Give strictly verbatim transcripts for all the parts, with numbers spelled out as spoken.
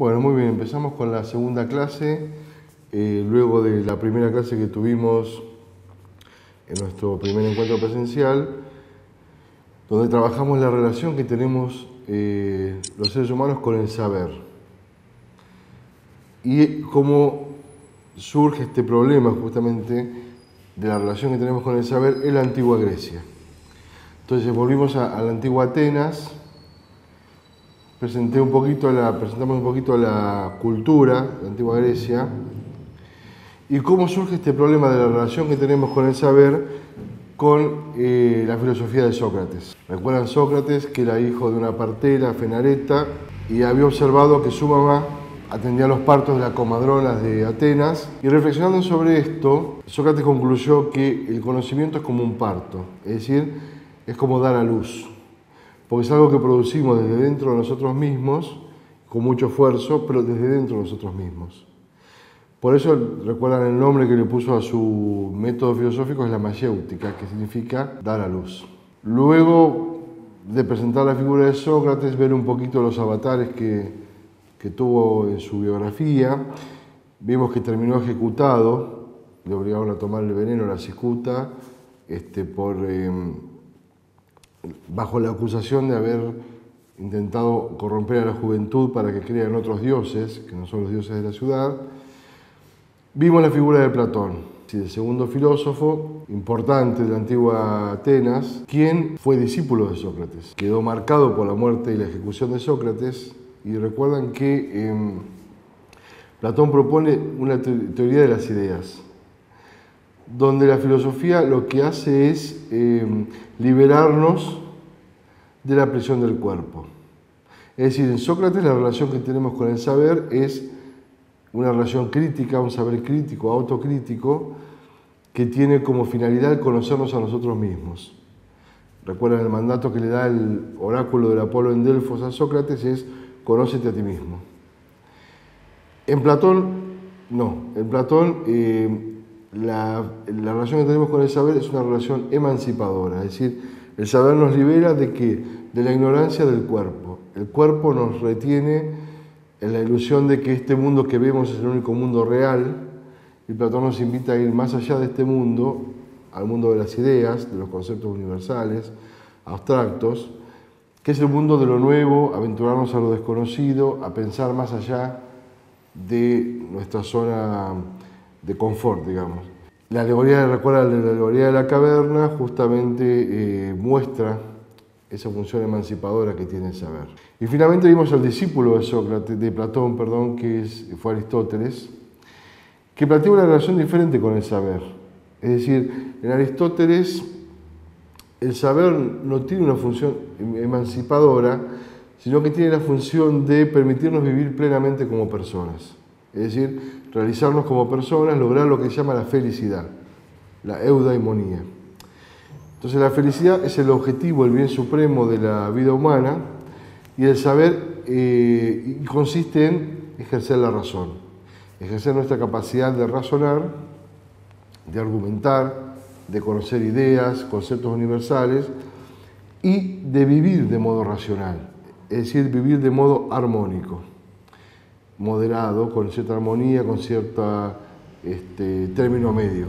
Bueno, muy bien, empezamos con la segunda clase, eh, luego de la primera clase que tuvimos en nuestro primer encuentro presencial, donde trabajamos la relación que tenemos eh, los seres humanos con el saber. Y cómo surge este problema justamente de la relación que tenemos con el saber en la antigua Grecia. Entonces volvimos a, a la antigua Atenas. Presenté un poquito la, presentamos un poquito la cultura de la antigua Grecia y cómo surge este problema de la relación que tenemos con el saber con eh, la filosofía de Sócrates. Recuerdan Sócrates, que era hijo de una partera, Fenareta, y había observado que su mamá atendía los partos de las comadronas de Atenas, y reflexionando sobre esto, Sócrates concluyó que el conocimiento es como un parto, es decir, es como dar a luz. Porque es algo que producimos desde dentro de nosotros mismos, con mucho esfuerzo, pero desde dentro de nosotros mismos. Por eso, recuerdan el nombre que le puso a su método filosófico, es la mayéutica, que significa dar a luz. Luego de presentar la figura de Sócrates, ver un poquito los avatares que, que tuvo en su biografía, vimos que terminó ejecutado, le obligaron a tomar el veneno, la cicuta, este, por... Eh, bajo la acusación de haber intentado corromper a la juventud para que crean otros dioses, que no son los dioses de la ciudad. Vimos la figura de Platón, el segundo filósofo importante de la antigua Atenas, quien fue discípulo de Sócrates. Quedó marcado por la muerte y la ejecución de Sócrates, y recuerdan que eh, Platón propone una teoría de las ideas, donde la filosofía lo que hace es eh, liberarnos de la presión del cuerpo. Es decir, en Sócrates la relación que tenemos con el saber es una relación crítica, un saber crítico, autocrítico, que tiene como finalidad el conocernos a nosotros mismos. Recuerdan el mandato que le da el oráculo del Apolo en Delfos a Sócrates, es conócete a ti mismo. En Platón, no, en Platón eh, La, la relación que tenemos con el saber es una relación emancipadora, es decir, el saber nos libera de que de la ignorancia del cuerpo. El cuerpo nos retiene en la ilusión de que este mundo que vemos es el único mundo real, y Platón nos invita a ir más allá de este mundo, al mundo de las ideas, de los conceptos universales, abstractos, que es el mundo de lo nuevo, aventurarnos a lo desconocido, a pensar más allá de nuestra zona de confort, digamos. La alegoría, recuerda, la alegoría de la caverna justamente eh, muestra esa función emancipadora que tiene el saber. Y finalmente vimos al discípulo de Sócrates, de Platón, perdón, que es, fue Aristóteles, que plantea una relación diferente con el saber. Es decir, en Aristóteles el saber no tiene una función emancipadora, sino que tiene la función de permitirnos vivir plenamente como personas. Es decir, realizarnos como personas, lograr lo que se llama la felicidad, la eudaimonía. Entonces la felicidad es el objetivo, el bien supremo de la vida humana, y el saber eh, consiste en ejercer la razón, ejercer nuestra capacidad de razonar, de argumentar, de conocer ideas, conceptos universales, y de vivir de modo racional, es decir, vivir de modo armónico, moderado, con cierta armonía, con cierto este, término medio.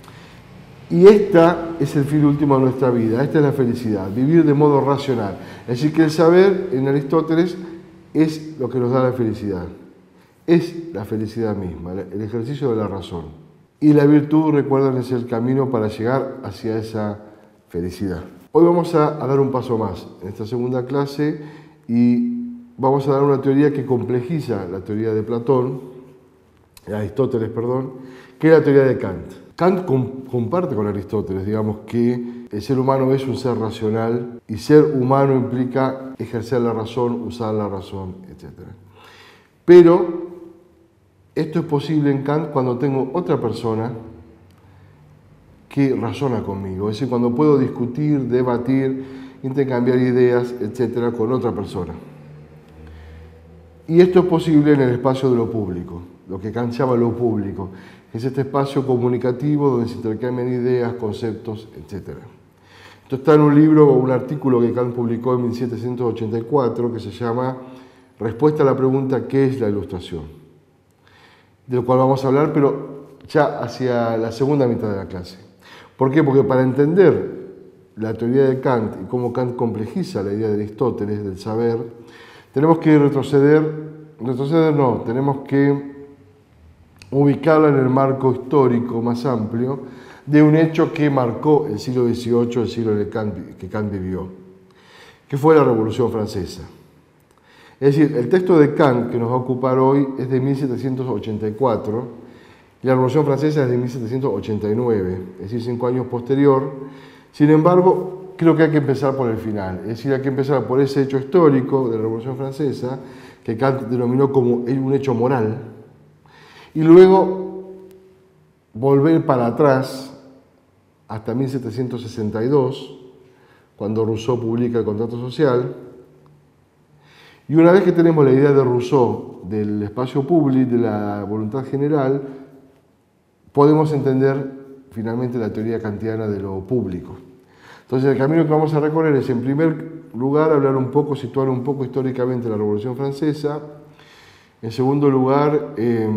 Y esta es el fin último de nuestra vida, esta es la felicidad, vivir de modo racional. Es decir, que el saber en Aristóteles es lo que nos da la felicidad, es la felicidad misma, el ejercicio de la razón. Y la virtud, recuerdan, es el camino para llegar hacia esa felicidad. Hoy vamos a, a dar un paso más en esta segunda clase y vamos a dar una teoría que complejiza la teoría de Platón, de Aristóteles, perdón, que es la teoría de Kant. Kant comparte con Aristóteles, digamos, que el ser humano es un ser racional y ser humano implica ejercer la razón, usar la razón, etcétera. Pero esto es posible en Kant cuando tengo otra persona que razona conmigo, es decir, cuando puedo discutir, debatir, intercambiar ideas, etcétera, con otra persona. Y esto es posible en el espacio de lo público, lo que Kant llama lo público, que es este espacio comunicativo donde se intercambian ideas, conceptos, etcétera. Esto está en un libro o un artículo que Kant publicó en mil setecientos ochenta y cuatro que se llama respuesta a la pregunta ¿qué es la Ilustración? De lo cual vamos a hablar, pero ya hacia la segunda mitad de la clase. ¿Por qué? Porque para entender la teoría de Kant y cómo Kant complejiza la idea de Aristóteles, del saber, tenemos que retroceder, retroceder no, tenemos que ubicarla en el marco histórico más amplio de un hecho que marcó el siglo dieciocho, el siglo de Kant, que Kant vivió, que fue la Revolución Francesa. Es decir, el texto de Kant que nos va a ocupar hoy es de mil setecientos ochenta y cuatro y la Revolución Francesa es de mil setecientos ochenta y nueve, es decir, cinco años posterior. Sin embargo, creo que hay que empezar por el final, es decir, hay que empezar por ese hecho histórico de la Revolución Francesa que Kant denominó como un hecho moral y luego volver para atrás hasta mil setecientos sesenta y dos, cuando Rousseau publica el Contrato Social. Y una vez que tenemos la idea de Rousseau del espacio público, de la voluntad general, podemos entender finalmente la teoría kantiana de lo público. Entonces el camino que vamos a recorrer es, en primer lugar, hablar un poco, situar un poco históricamente la Revolución Francesa. En segundo lugar, eh,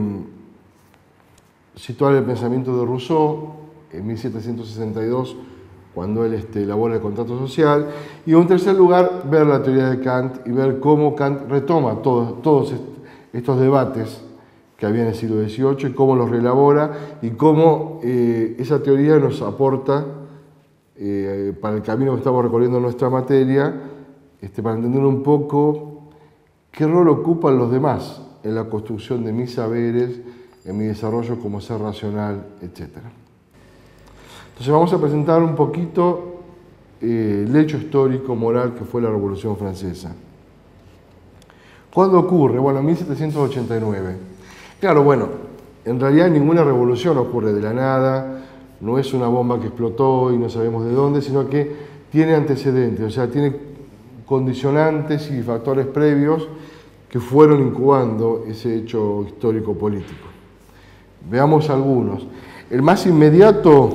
situar el pensamiento de Rousseau en mil setecientos sesenta y dos, cuando él este, elabora el Contrato Social. Y en tercer lugar, ver la teoría de Kant y ver cómo Kant retoma todos, todos estos debates que había en el siglo dieciocho y cómo los reelabora y cómo eh, esa teoría nos aporta eh, para el camino que estamos recorriendo en nuestra materia, este, para entender un poco qué rol ocupan los demás en la construcción de mis saberes, en mi desarrollo como ser racional, etcétera. Entonces vamos a presentar un poquito eh, el hecho histórico, moral que fue la Revolución Francesa. ¿Cuándo ocurre? Bueno, en mil setecientos ochenta y nueve. Claro, bueno, en realidad ninguna revolución ocurre de la nada, no es una bomba que explotó y no sabemos de dónde, sino que tiene antecedentes, o sea, tiene condicionantes y factores previos que fueron incubando ese hecho histórico político. Veamos algunos. El más inmediato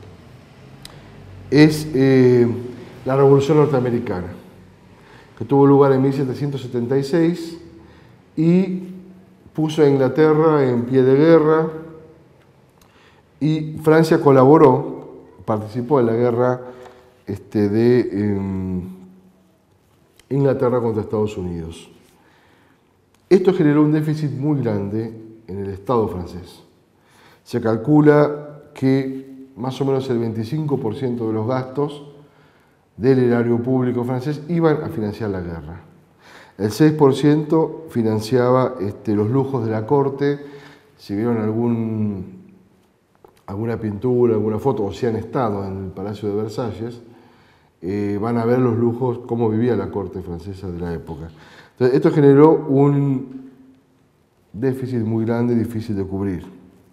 es eh, la Revolución Norteamericana, que tuvo lugar en mil setecientos setenta y seis y puso a Inglaterra en pie de guerra, y Francia colaboró, participó en la guerra este, de eh, Inglaterra contra Estados Unidos. Esto generó un déficit muy grande en el Estado francés. Se calcula que más o menos el veinticinco por ciento de los gastos del erario público francés iban a financiar la guerra. El seis por ciento financiaba este, los lujos de la corte. Si vieron algún, alguna pintura, alguna foto, o si han estado en el Palacio de Versalles, eh, van a ver los lujos, cómo vivía la corte francesa de la época. Entonces, esto generó un déficit muy grande y difícil de cubrir.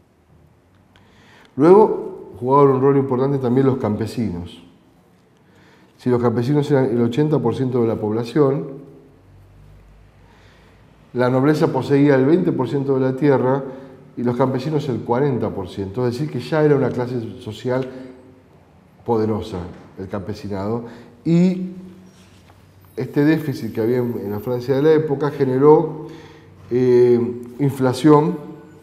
Luego jugaron un rol importante también los campesinos. Si los campesinos eran el ochenta por ciento de la población, la nobleza poseía el veinte por ciento de la tierra y los campesinos el cuarenta por ciento, es decir, que ya era una clase social poderosa, el campesinado, y este déficit que había en la Francia de la época generó eh, inflación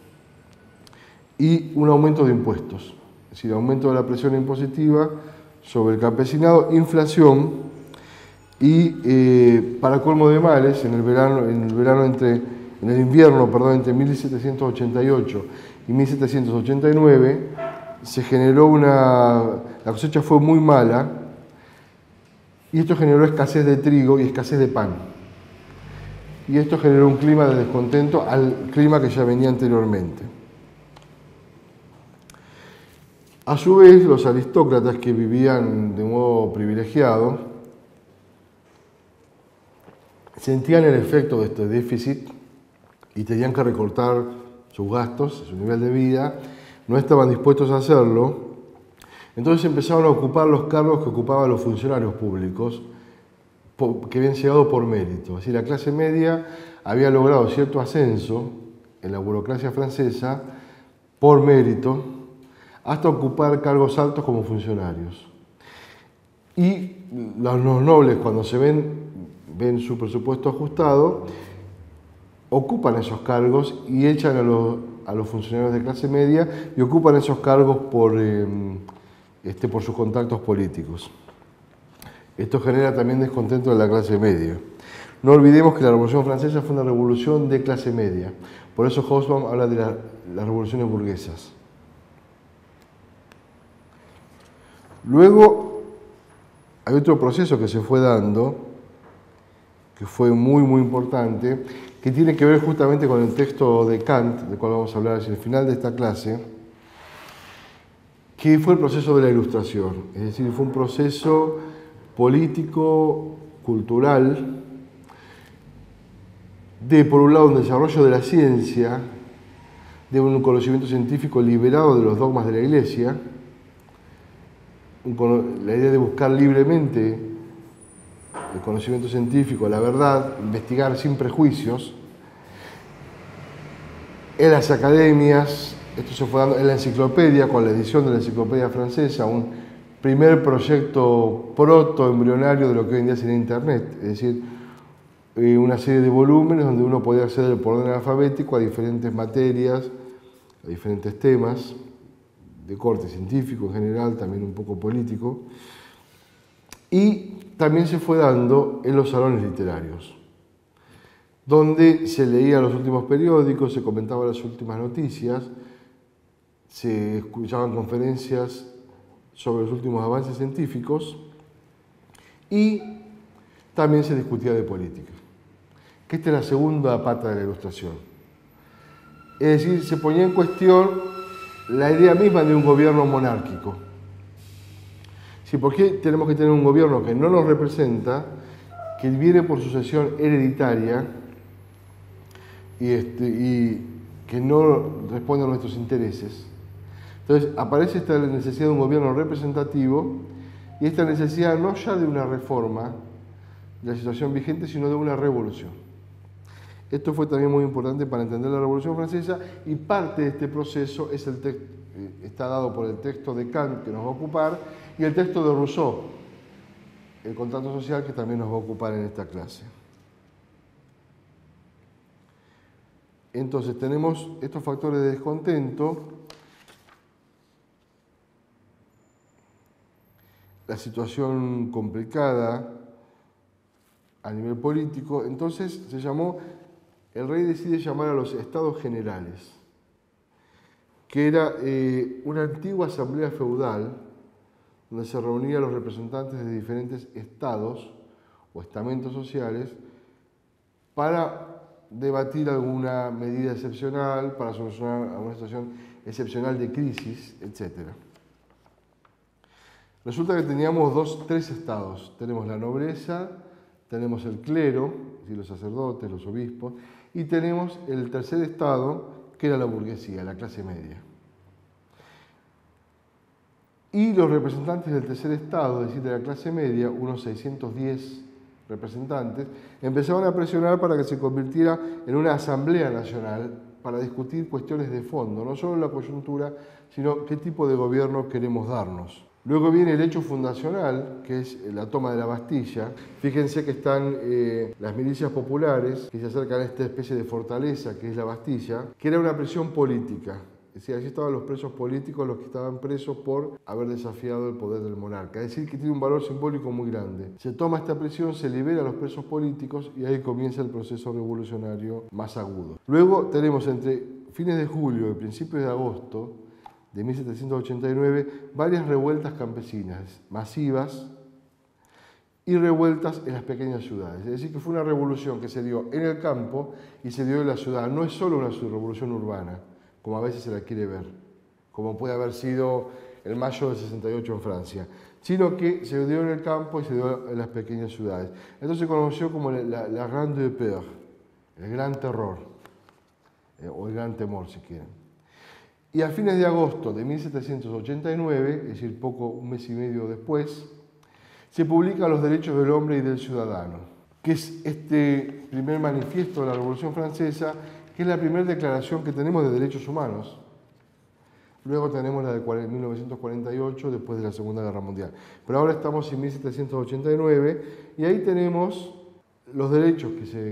y un aumento de impuestos, es decir, aumento de la presión impositiva sobre el campesinado, inflación y, eh, para colmo de males, en el verano, en el verano entre, en el invierno, perdón, entre mil setecientos ochenta y ocho y mil setecientos ochenta y nueve, se generó una, la cosecha fue muy mala y esto generó escasez de trigo y escasez de pan. Y esto generó un clima de descontento al clima que ya venía anteriormente. A su vez, los aristócratas que vivían de modo privilegiado sentían el efecto de este déficit y tenían que recortar sus gastos, su nivel de vida, no estaban dispuestos a hacerlo, entonces empezaron a ocupar los cargos que ocupaban los funcionarios públicos que habían llegado por mérito. Es decir, la clase media había logrado cierto ascenso en la burocracia francesa por mérito, hasta ocupar cargos altos como funcionarios. Y los nobles, cuando se ven, ven su presupuesto ajustado, ocupan esos cargos y echan a los, a los funcionarios de clase media y ocupan esos cargos por, eh, este, por sus contactos políticos. Esto genera también descontento de la clase media. No olvidemos que la Revolución Francesa fue una revolución de clase media. Por eso Hobsbawm habla de la, las revoluciones burguesas. Luego hay otro proceso que se fue dando, que fue muy, muy importante, que tiene que ver justamente con el texto de Kant, del cual vamos a hablar hacia el final de esta clase, que fue el proceso de la Ilustración. Es decir, fue un proceso político, cultural, de, por un lado, un desarrollo de la ciencia, de un conocimiento científico liberado de los dogmas de la Iglesia, un, la idea de buscar libremente el conocimiento científico, la verdad, investigar sin prejuicios. En las academias, esto se fue dando en la enciclopedia, con la edición de la enciclopedia francesa, un primer proyecto proto-embrionario de lo que hoy en día sería Internet, es decir, una serie de volúmenes donde uno podía acceder por orden alfabético a diferentes materias, a diferentes temas, de corte científico en general, también un poco político, y también se fue dando en los salones literarios, donde se leían los últimos periódicos, se comentaban las últimas noticias, se escuchaban conferencias sobre los últimos avances científicos y también se discutía de política, que esta es la segunda pata de la Ilustración. Es decir, se ponía en cuestión la idea misma de un gobierno monárquico. Sí, ¿por qué tenemos que tener un gobierno que no nos representa, que viene por sucesión hereditaria y, este, y que no responde a nuestros intereses? Entonces aparece esta necesidad de un gobierno representativo y esta necesidad no ya de una reforma de la situación vigente, sino de una revolución. Esto fue también muy importante para entender la Revolución Francesa y parte de este proceso es el texto, está dado por el texto de Kant, que nos va a ocupar, y el texto de Rousseau, el contrato social, que también nos va a ocupar en esta clase. Entonces tenemos estos factores de descontento, la situación complicada a nivel político. Entonces se llamó, el rey decide llamar a los estados generales, que era eh, una antigua asamblea feudal donde se reunían los representantes de diferentes estados o estamentos sociales para debatir alguna medida excepcional, para solucionar alguna situación excepcional de crisis, etcétera. Resulta que teníamos dos, tres estados. Tenemos la nobleza, tenemos el clero, es decir, los sacerdotes, los obispos, y tenemos el tercer estado, que era la burguesía, la clase media. Y los representantes del tercer estado, es decir, de la clase media, unos seiscientos diez representantes, empezaron a presionar para que se convirtiera en una asamblea nacional para discutir cuestiones de fondo, no solo la coyuntura, sino qué tipo de gobierno queremos darnos. Luego viene el hecho fundacional, que es la toma de la Bastilla. Fíjense que están eh, las milicias populares que se acercan a esta especie de fortaleza que es la Bastilla, que era una prisión política. Es decir, allí estaban los presos políticos, los que estaban presos por haber desafiado el poder del monarca. Es decir, que tiene un valor simbólico muy grande. Se toma esta prisión, se libera a los presos políticos y ahí comienza el proceso revolucionario más agudo. Luego tenemos entre fines de julio y principios de agosto de mil setecientos ochenta y nueve, varias revueltas campesinas masivas y revueltas en las pequeñas ciudades. Es decir, que fue una revolución que se dio en el campo y se dio en la ciudad. No es solo una revolución urbana, como a veces se la quiere ver, como puede haber sido el mayo del sesenta y ocho en Francia, sino que se dio en el campo y se dio en las pequeñas ciudades. Entonces se conoció como la, la Grande Peur, el gran terror, eh, o el gran temor si quieren. Y a fines de agosto de mil setecientos ochenta y nueve, es decir, poco, un mes y medio después, se publica Los derechos del hombre y del ciudadano, que es este primer manifiesto de la Revolución Francesa, que es la primera declaración que tenemos de derechos humanos. Luego tenemos la de mil novecientos cuarenta y ocho, después de la Segunda Guerra Mundial. Pero ahora estamos en mil setecientos ochenta y nueve y ahí tenemos los derechos que se,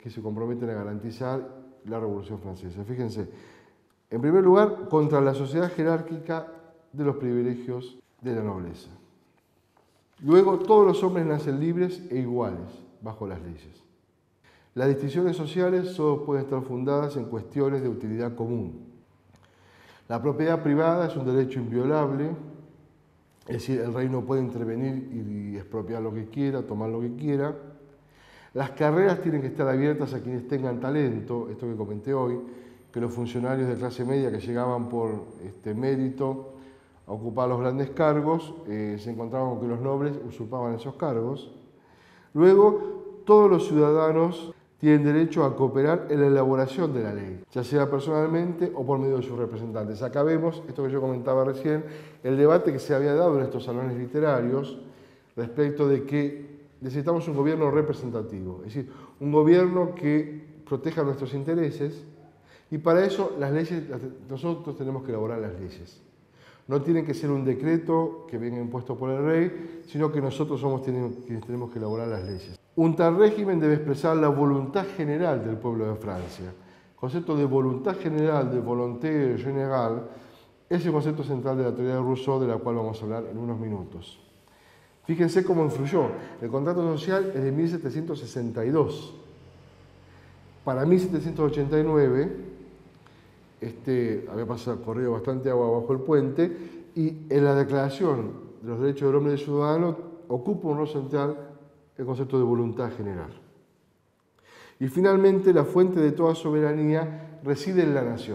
que se comprometen a garantizar la Revolución Francesa. Fíjense, en primer lugar, contra la sociedad jerárquica de los privilegios de la nobleza. Luego, todos los hombres nacen libres e iguales bajo las leyes. Las distinciones sociales solo pueden estar fundadas en cuestiones de utilidad común. La propiedad privada es un derecho inviolable, es decir, el rey no puede intervenir y expropiar lo que quiera, tomar lo que quiera. Las carreras tienen que estar abiertas a quienes tengan talento, esto que comenté hoy, que los funcionarios de clase media que llegaban por este, mérito a ocupar los grandes cargos, eh, se encontraban con que los nobles usurpaban esos cargos. Luego, todos los ciudadanos tienen derecho a cooperar en la elaboración de la ley, ya sea personalmente o por medio de sus representantes. Acá vemos, esto que yo comentaba recién, el debate que se había dado en estos salones literarios respecto de que necesitamos un gobierno representativo, es decir, un gobierno que proteja nuestros intereses, y para eso las leyes, nosotros tenemos que elaborar las leyes. No tienen que ser un decreto que venga impuesto por el rey, sino que nosotros somos quienes tenemos que elaborar las leyes. Un tal régimen debe expresar la voluntad general del pueblo de Francia. El concepto de voluntad general, de volonté générale, es el concepto central de la teoría de Rousseau, de la cual vamos a hablar en unos minutos. Fíjense cómo influyó. El contrato social es de mil setecientos sesenta y dos. Para mil setecientos ochenta y nueve, este, había pasado, corrido bastante agua bajo el puente, y en la Declaración de los Derechos del Hombre y del Ciudadano ocupa un rol central el concepto de voluntad general. Y finalmente, la fuente de toda soberanía reside en la nación.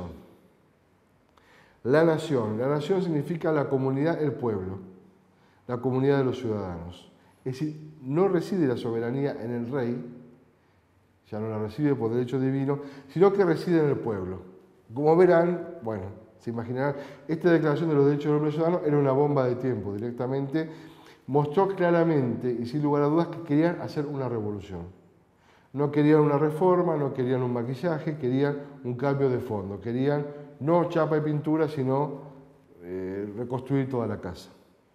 La nación. La nación significa la comunidad, el pueblo, la comunidad de los ciudadanos. Es decir, no reside la soberanía en el rey, ya no la recibe por derecho divino, sino que reside en el pueblo. Como verán, bueno, se imaginarán, esta Declaración de los Derechos del Hombre y del Ciudadano era una bomba de tiempo, directamente mostró claramente y sin lugar a dudas que querían hacer una revolución. No querían una reforma, no querían un maquillaje, querían un cambio de fondo, querían no chapa y pintura, sino eh, reconstruir toda la casa.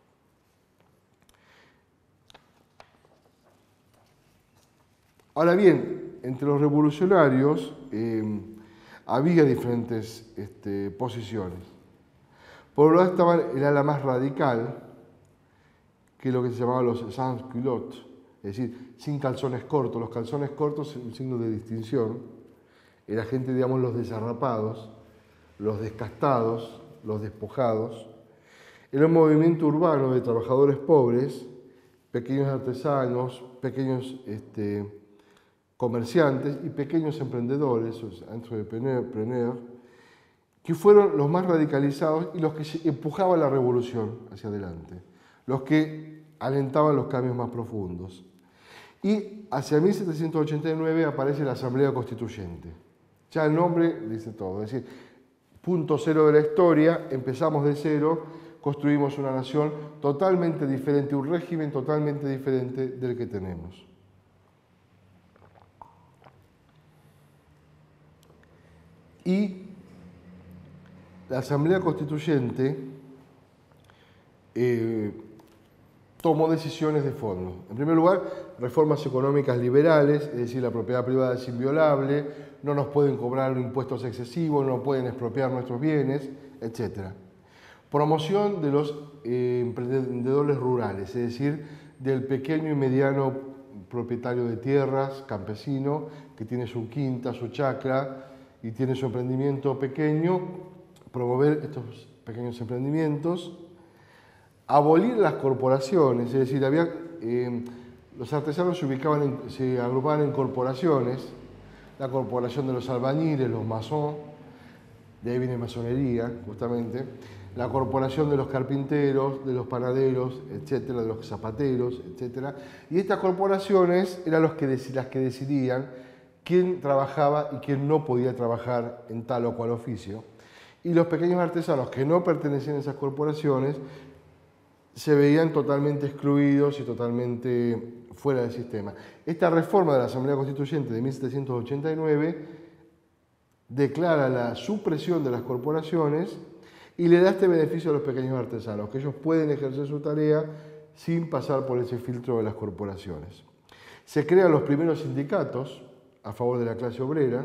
Ahora bien, entre los revolucionarios eh, había diferentes este, posiciones. Por un lado estaba el ala más radical, que es lo que se llamaba los sans culottes, es decir, sin calzones cortos. Los calzones cortos es un signo de distinción. Era gente, digamos, los desarrapados, los descastados, los despojados. Era un movimiento urbano de trabajadores pobres, pequeños artesanos, pequeños este, comerciantes y pequeños emprendedores, entrepreneurs, que fueron los más radicalizados y los que empujaban la revolución hacia adelante, los que alentaban los cambios más profundos. Y hacia mil setecientos ochenta y nueve aparece la Asamblea Constituyente. Ya el nombre dice todo, es decir, punto cero de la historia, empezamos de cero, construimos una nación totalmente diferente, un régimen totalmente diferente del que tenemos. Y la Asamblea Constituyente eh, tomó decisiones de fondo. En primer lugar, reformas económicas liberales, es decir, la propiedad privada es inviolable, no nos pueden cobrar impuestos excesivos, no pueden expropiar nuestros bienes, etcétera. Promoción de los eh, emprendedores rurales, es decir, del pequeño y mediano propietario de tierras, campesino, que tiene su quinta, su chacra y tiene su emprendimiento pequeño, promover estos pequeños emprendimientos. Abolir las corporaciones, es decir, había, eh, los artesanos se, ubicaban en, se agrupaban en corporaciones, la corporación de los albañiles, los masón, de ahí viene masonería, justamente, la corporación de los carpinteros, de los panaderos, etcétera, de los zapateros, etcétera. Y estas corporaciones eran los que, las que decidían quién trabajaba y quién no podía trabajar en tal o cual oficio. Y los pequeños artesanos que no pertenecían a esas corporaciones se veían totalmente excluidos y totalmente fuera del sistema. Esta reforma de la Asamblea Constituyente de mil setecientos ochenta y nueve declara la supresión de las corporaciones y le da este beneficio a los pequeños artesanos, que ellos pueden ejercer su tarea sin pasar por ese filtro de las corporaciones. Se crean los primeros sindicatos a favor de la clase obrera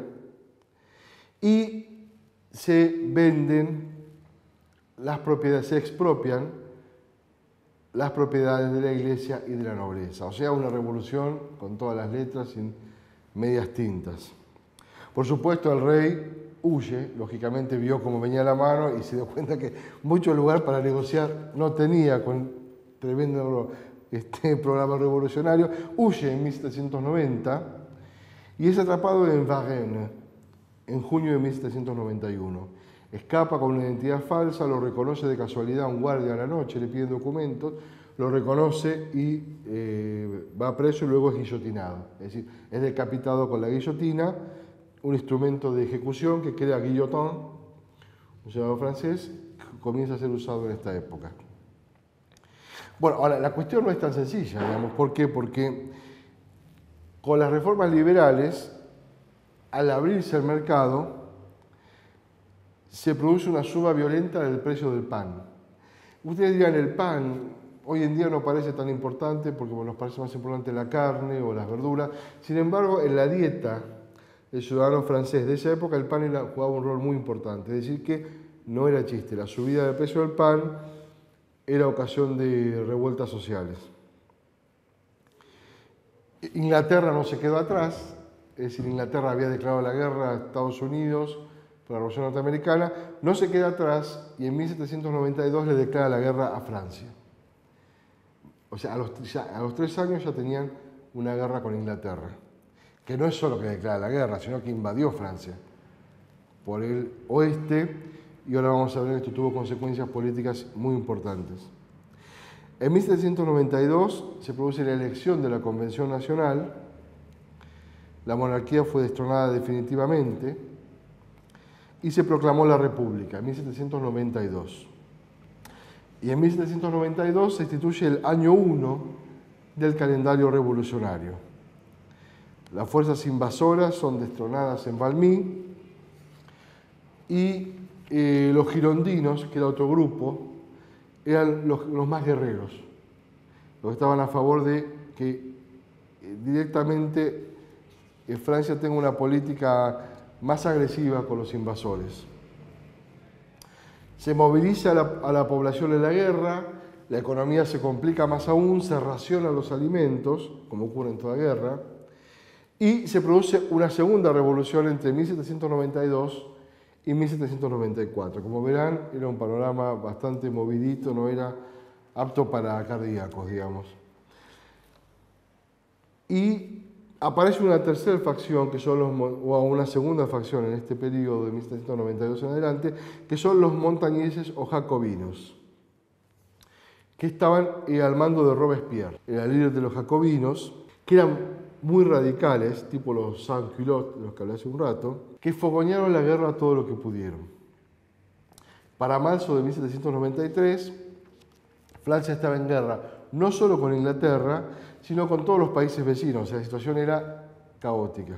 y se venden las propiedades, se expropian las propiedades de la iglesia y de la nobleza. O sea, una revolución con todas las letras sin medias tintas. Por supuesto, el rey huye, lógicamente vio cómo venía la mano y se dio cuenta que mucho lugar para negociar no tenía con tremendo este, programa revolucionario. Huye en mil setecientos noventa y es atrapado en Varennes en junio de mil setecientos noventa y uno. Escapa con una identidad falsa, lo reconoce de casualidad un guardia a la noche, le piden documentos, lo reconoce y eh, va preso y luego es guillotinado. Es decir, es decapitado con la guillotina, un instrumento de ejecución que crea Guillotin, un senador francés, que comienza a ser usado en esta época. Bueno, ahora, la cuestión no es tan sencilla, digamos. ¿Por qué? Porque con las reformas liberales, al abrirse el mercado, se produce una suba violenta del precio del pan. Ustedes dirán, el pan hoy en día no parece tan importante porque bueno, nos parece más importante la carne o las verduras. Sin embargo, en la dieta del ciudadano francés de esa época, el pan era, jugaba un rol muy importante. Es decir, que no era chiste, la subida del precio del pan era ocasión de revueltas sociales. Inglaterra no se quedó atrás, es decir, Inglaterra había declarado la guerra a Estados Unidos por la Revolución Norteamericana, no se queda atrás y en mil setecientos noventa y dos le declara la guerra a Francia. O sea, a los, ya, a los tres años ya tenían una guerra con Inglaterra, que no es solo que declara la guerra, sino que invadió Francia por el oeste, y ahora vamos a ver que esto tuvo consecuencias políticas muy importantes. En mil setecientos noventa y dos se produce la elección de la Convención Nacional, la monarquía fue destronada definitivamente y se proclamó la República en mil setecientos noventa y dos. Y en mil setecientos noventa y dos se instituye el año uno del calendario revolucionario. Las fuerzas invasoras son destronadas en Valmy y eh, los girondinos, que era otro grupo, eran los, los más guerreros, los que estaban a favor de que eh, directamente eh, Francia tenga una política más agresiva con los invasores. Se moviliza a la, a la población en la guerra, la economía se complica más aún, se racionan los alimentos, como ocurre en toda guerra, y se produce una segunda revolución entre mil setecientos noventa y dos y mil setecientos noventa y cuatro. Como verán, era un panorama bastante movidito, no era apto para cardíacos, digamos. Y aparece una tercera facción, que son los, o una segunda facción en este periodo de mil setecientos noventa y dos en adelante, que son los montañeses o jacobinos, que estaban al mando de Robespierre, era líder de los jacobinos, que eran muy radicales, tipo los sans-culottes, de los que hablé hace un rato, que fogonearon la guerra todo lo que pudieron. Para marzo de mil setecientos noventa y tres, Francia estaba en guerra no solo con Inglaterra, sino con todos los países vecinos. O sea, la situación era caótica.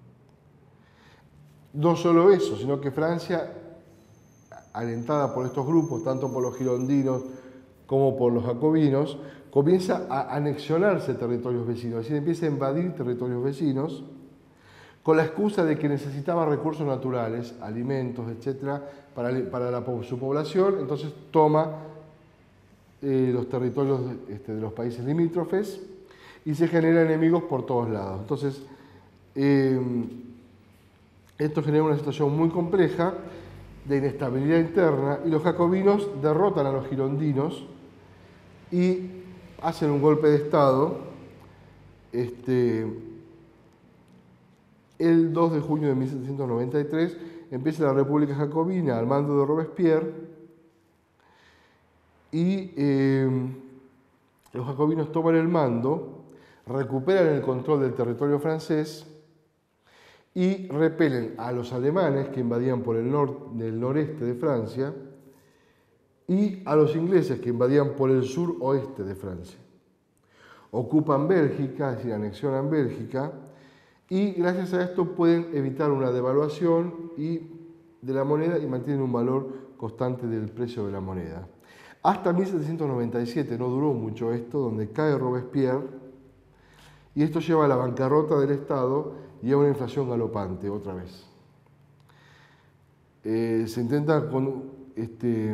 No solo eso, sino que Francia, alentada por estos grupos, tanto por los girondinos como por los jacobinos, comienza a anexionarse territorios vecinos, es decir, empieza a invadir territorios vecinos con la excusa de que necesitaba recursos naturales, alimentos, etcétera, para, para la, su población. Entonces toma eh, los territorios de, este, de los países limítrofes y se generan enemigos por todos lados. Entonces, eh, esto genera una situación muy compleja de inestabilidad interna y los jacobinos derrotan a los girondinos y hacen un golpe de Estado este, el dos de junio de mil setecientos noventa y tres. Empieza la República Jacobina al mando de Robespierre y eh, los jacobinos toman el mando, recuperan el control del territorio francés y repelen a los alemanes que invadían por el, nor del noreste de Francia y a los ingleses que invadían por el sur-oeste de Francia. Ocupan Bélgica, es decir, anexionan Bélgica, y gracias a esto pueden evitar una devaluación y de la moneda y mantienen un valor constante del precio de la moneda. Hasta mil setecientos noventa y siete, no duró mucho esto, donde cae Robespierre, y esto lleva a la bancarrota del Estado y a una inflación galopante otra vez. Eh, se intenta con, este,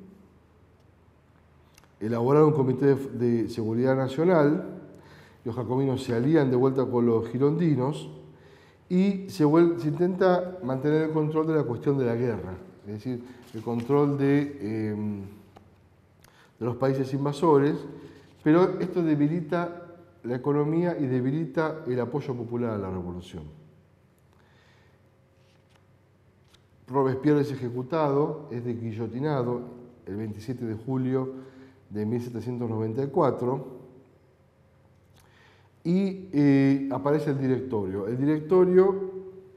elaborar un comité de, de seguridad nacional, los jacobinos se alían de vuelta con los girondinos y se, vuelve, se intenta mantener el control de la cuestión de la guerra, es decir, el control de, eh, de los países invasores, pero esto debilita la economía y debilita el apoyo popular a la revolución. Robespierre es ejecutado, es guillotinado el veintisiete de julio de mil setecientos noventa y cuatro y eh, aparece el directorio. El directorio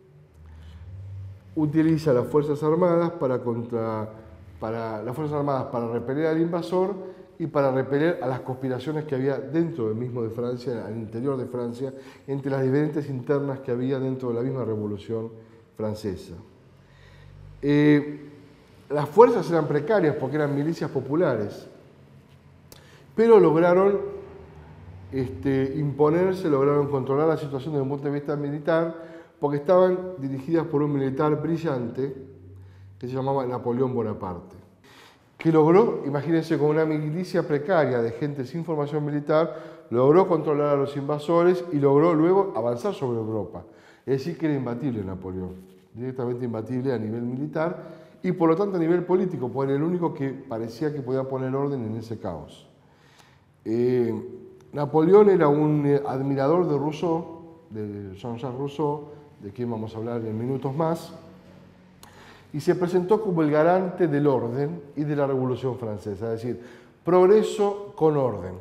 utiliza las Fuerzas Armadas para, contra, para, las Fuerzas Armadas para repeler al invasor y para repeler a las conspiraciones que había dentro del mismo de Francia, al interior de Francia, entre las diferentes internas que había dentro de la misma Revolución Francesa. Eh, las fuerzas eran precarias porque eran milicias populares, pero lograron este, imponerse, lograron controlar la situación desde un punto de vista militar, porque estaban dirigidas por un militar brillante que se llamaba Napoleón Bonaparte, que logró, imagínense, con una milicia precaria de gente sin formación militar, logró controlar a los invasores y logró luego avanzar sobre Europa. Es decir, que era imbatible Napoleón, directamente imbatible a nivel militar y por lo tanto a nivel político, porque era el único que parecía que podía poner orden en ese caos. Eh, Napoleón era un admirador de Rousseau, de Jean-Jacques Rousseau, de quien vamos a hablar en minutos más, y se presentó como el garante del orden y de la Revolución Francesa, es decir, progreso con orden.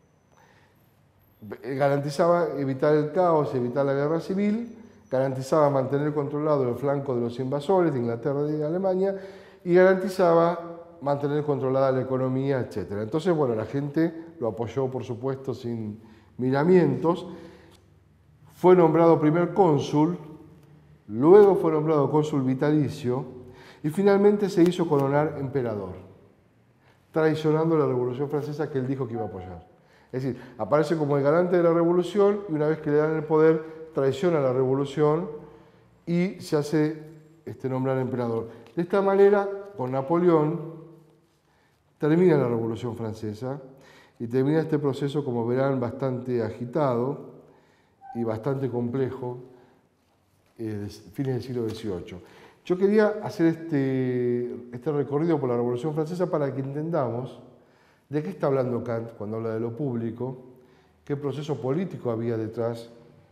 Garantizaba evitar el caos, evitar la guerra civil, garantizaba mantener controlado el flanco de los invasores de Inglaterra y de Alemania y garantizaba mantener controlada la economía, etcétera. Entonces, bueno, la gente lo apoyó, por supuesto, sin miramientos. Fue nombrado primer cónsul, luego fue nombrado cónsul vitalicio y finalmente se hizo coronar emperador, traicionando la Revolución Francesa que él dijo que iba a apoyar. Es decir, aparece como el garante de la revolución y una vez que le dan el poder, traiciona la revolución y se hace este, nombrar emperador. De esta manera, con Napoleón, termina la Revolución Francesa y termina este proceso, como verán, bastante agitado y bastante complejo, eh, fines del siglo dieciocho. Yo quería hacer este, este recorrido por la Revolución Francesa para que entendamos de qué está hablando Kant cuando habla de lo público, qué proceso político había detrás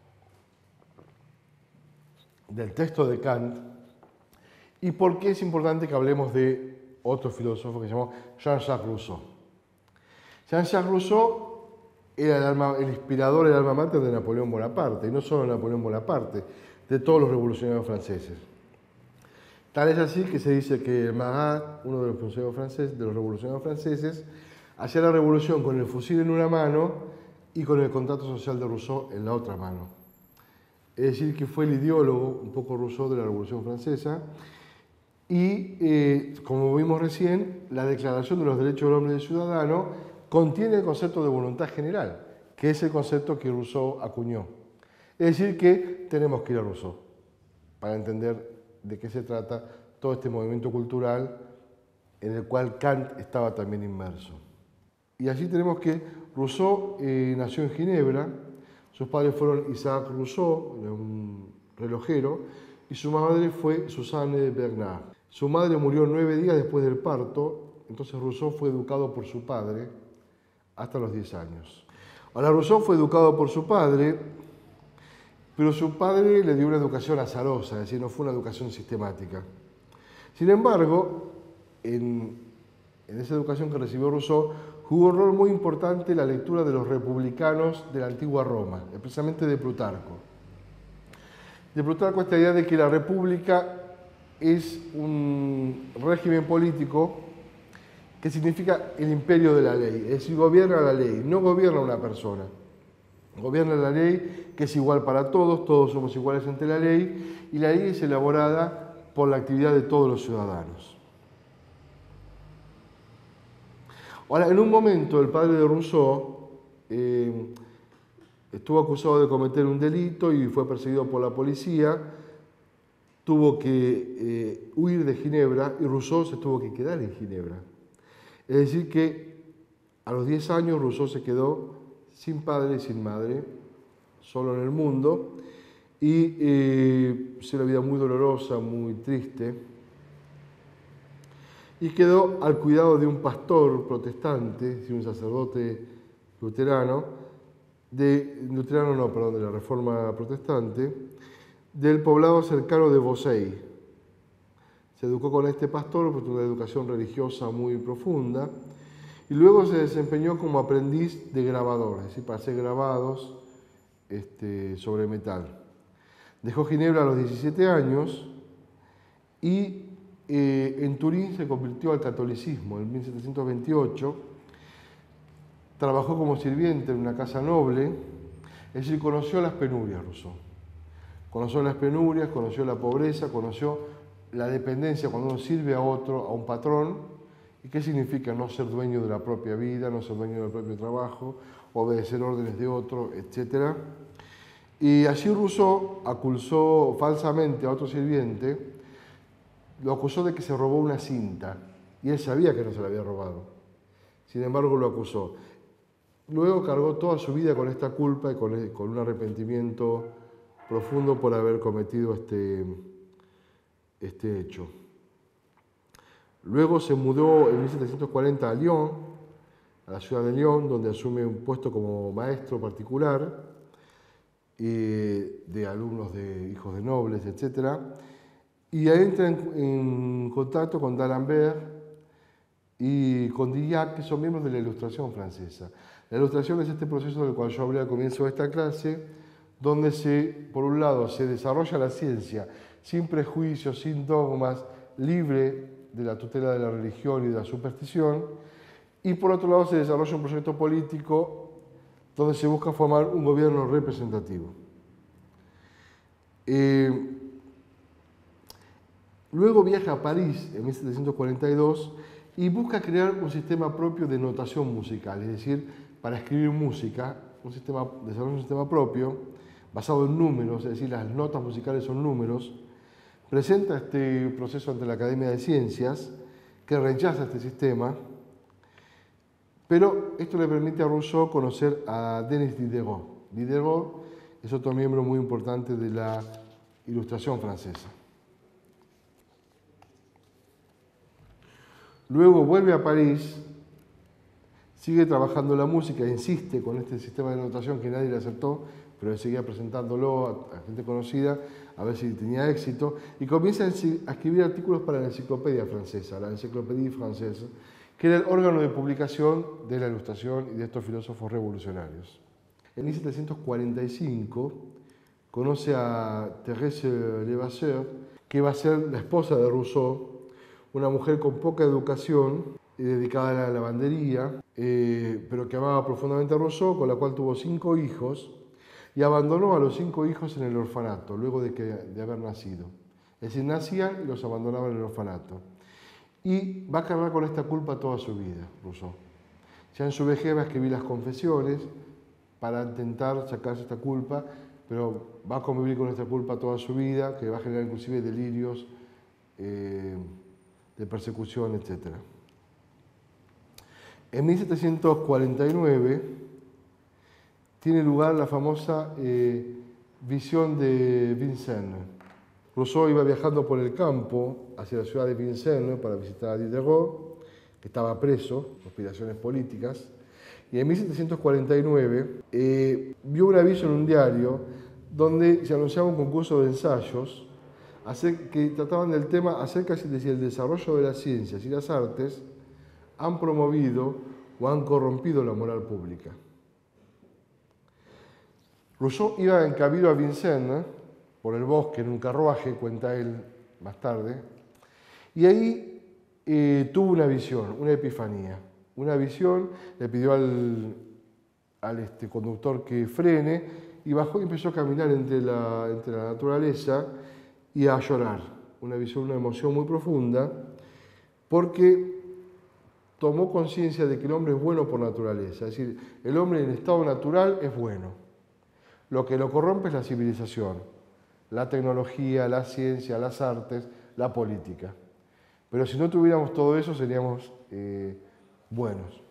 del texto de Kant y por qué es importante que hablemos de otro filósofo que se llamó Jean-Jacques Rousseau. Jean-Jacques Rousseau era el, alma, el inspirador, el alma mater de Napoleón Bonaparte, y no solo de Napoleón Bonaparte, de todos los revolucionarios franceses. Tal es así que se dice que Marat, uno de los revolucionarios franceses, de los revolucionarios franceses, hacía la revolución con el fusil en una mano y con el contrato social de Rousseau en la otra mano. Es decir, que fue el ideólogo, un poco Rousseau, de la Revolución Francesa. Y, eh, como vimos recién, la Declaración de los Derechos del Hombre y del Ciudadano contiene el concepto de voluntad general, que es el concepto que Rousseau acuñó. Es decir, que tenemos que ir a Rousseau para entender de qué se trata todo este movimiento cultural en el cual Kant estaba también inmerso. Y allí tenemos que Rousseau eh, nació en Ginebra, sus padres fueron Isaac Rousseau, un relojero, y su madre fue Suzanne Bernard. Su madre murió nueve días después del parto, entonces Rousseau fue educado por su padre hasta los diez años. Ahora, Rousseau fue educado por su padre, pero su padre le dio una educación azarosa, es decir, no fue una educación sistemática. Sin embargo, en, en esa educación que recibió Rousseau, jugó un rol muy importante la lectura de los republicanos de la antigua Roma, especialmente de Plutarco. De Plutarco esta idea de que la república es un régimen político que significa el imperio de la ley, es decir, gobierna la ley, no gobierna una persona. Gobierna la ley, que es igual para todos, todos somos iguales ante la ley, y la ley es elaborada por la actividad de todos los ciudadanos. Ahora, en un momento, el padre de Rousseau, eh, estuvo acusado de cometer un delito y fue perseguido por la policía, tuvo que eh, huir de Ginebra y Rousseau se tuvo que quedar en Ginebra. Es decir que a los diez años Rousseau se quedó sin padre y sin madre, solo en el mundo, y eh, se una vida muy dolorosa, muy triste, y quedó al cuidado de un pastor protestante, de un sacerdote luterano, de, luterano no, perdón, de la Reforma Protestante, del poblado cercano de Beauseuil. Se educó con este pastor, por una educación religiosa muy profunda, y luego se desempeñó como aprendiz de grabador, es decir, para hacer grabados este, sobre metal. Dejó Ginebra a los diecisiete años y eh, en Turín se convirtió al catolicismo en mil setecientos veintiocho. Trabajó como sirviente en una casa noble, es decir, conoció las penurias, Rousseau. Conoció las penurias, conoció la pobreza, conoció la dependencia cuando uno sirve a otro, a un patrón. ¿Y qué significa no ser dueño de la propia vida, no ser dueño del propio trabajo, obedecer órdenes de otro, etcétera? Y allí Rousseau acusó falsamente a otro sirviente, lo acusó de que se robó una cinta, y él sabía que no se la había robado. Sin embargo, lo acusó. Luego cargó toda su vida con esta culpa y con, con un arrepentimiento profundo por haber cometido este, este hecho. Luego se mudó en mil setecientos cuarenta a Lyon, a la ciudad de Lyon, donde asume un puesto como maestro particular eh, de alumnos de hijos de nobles, etcétera. Y ahí entra en, en contacto con D'Alembert y con Dillac, que son miembros de la Ilustración francesa. La Ilustración es este proceso del cual yo hablé al comienzo de esta clase, donde se, por un lado, se desarrolla la ciencia sin prejuicios, sin dogmas, libre de la tutela de la religión y de la superstición, y por otro lado se desarrolla un proyecto político donde se busca formar un gobierno representativo. Eh, luego viaja a París en mil setecientos cuarenta y dos y busca crear un sistema propio de notación musical, es decir, para escribir música, un sistema, desarrolla un sistema propio basado en números, es decir, las notas musicales son números. Presenta este proceso ante la Academia de Ciencias, que rechaza este sistema, pero esto le permite a Rousseau conocer a Denis Diderot. Diderot es otro miembro muy importante de la Ilustración francesa. Luego vuelve a París, sigue trabajando la música, insiste con este sistema de notación que nadie le aceptó, pero él seguía presentándolo a, a gente conocida, a ver si tenía éxito, y comienza a escribir artículos para la enciclopedia francesa, la Encyclopédie Française, que era el órgano de publicación de la Ilustración y de estos filósofos revolucionarios. En mil setecientos cuarenta y cinco conoce a Thérèse Levasseur, que va a ser la esposa de Rousseau, una mujer con poca educación, eh, dedicada a la lavandería, eh, pero que amaba profundamente a Rousseau, con la cual tuvo cinco hijos, y abandonó a los cinco hijos en el orfanato, luego de, que, de haber nacido. Es decir, nacían y los abandonaban en el orfanato. Y va a cargar con esta culpa toda su vida, Rousseau. Ya en su vejez va a escribir las confesiones para intentar sacarse esta culpa, pero va a convivir con esta culpa toda su vida, que va a generar inclusive delirios eh, de persecución, etcétera. En mil setecientos cuarenta y nueve tiene lugar la famosa eh, visión de Vincennes. Rousseau iba viajando por el campo hacia la ciudad de Vincennes para visitar a Diderot, que estaba preso, conspiraciones políticas, y en mil setecientos cuarenta y nueve eh, vio un aviso en un diario donde se anunciaba un concurso de ensayos que trataban del tema acerca de si el desarrollo de las ciencias y las artes han promovido o han corrompido la moral pública. Rousseau iba en camino a Vincennes, por el bosque, en un carruaje, cuenta él más tarde, y ahí eh, tuvo una visión, una epifanía. Una visión, le pidió al, al este, conductor que frene, y bajó y empezó a caminar entre la, entre la naturaleza y a llorar. Una visión, una emoción muy profunda, porque tomó conciencia de que el hombre es bueno por naturaleza, es decir, el hombre en estado natural es bueno. Lo que lo corrompe es la civilización, la tecnología, la ciencia, las artes, la política. Pero si no tuviéramos todo eso, seríamos eh, buenos.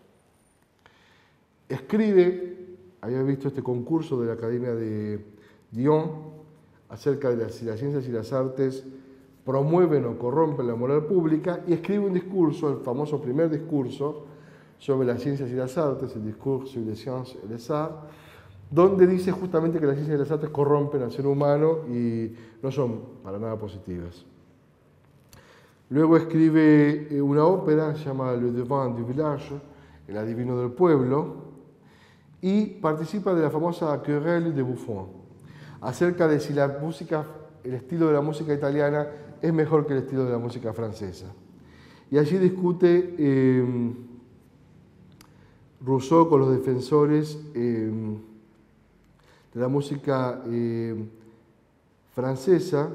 Escribe, había visto este concurso de la Academia de Dijon acerca de las, si las ciencias y las artes promueven o corrompen la moral pública, y escribe un discurso, el famoso primer discurso sobre las ciencias y las artes, el Discours sur les sciences et les arts, donde dice justamente que las ciencias y las artes corrompen al ser humano y no son para nada positivas. Luego escribe una ópera, se llama Le Devin du Village, el adivino del pueblo, y participa de la famosa Querelle de Buffon, acerca de si la música, el estilo de la música italiana es mejor que el estilo de la música francesa. Y allí discute eh, Rousseau con los defensores eh, de la música eh, francesa,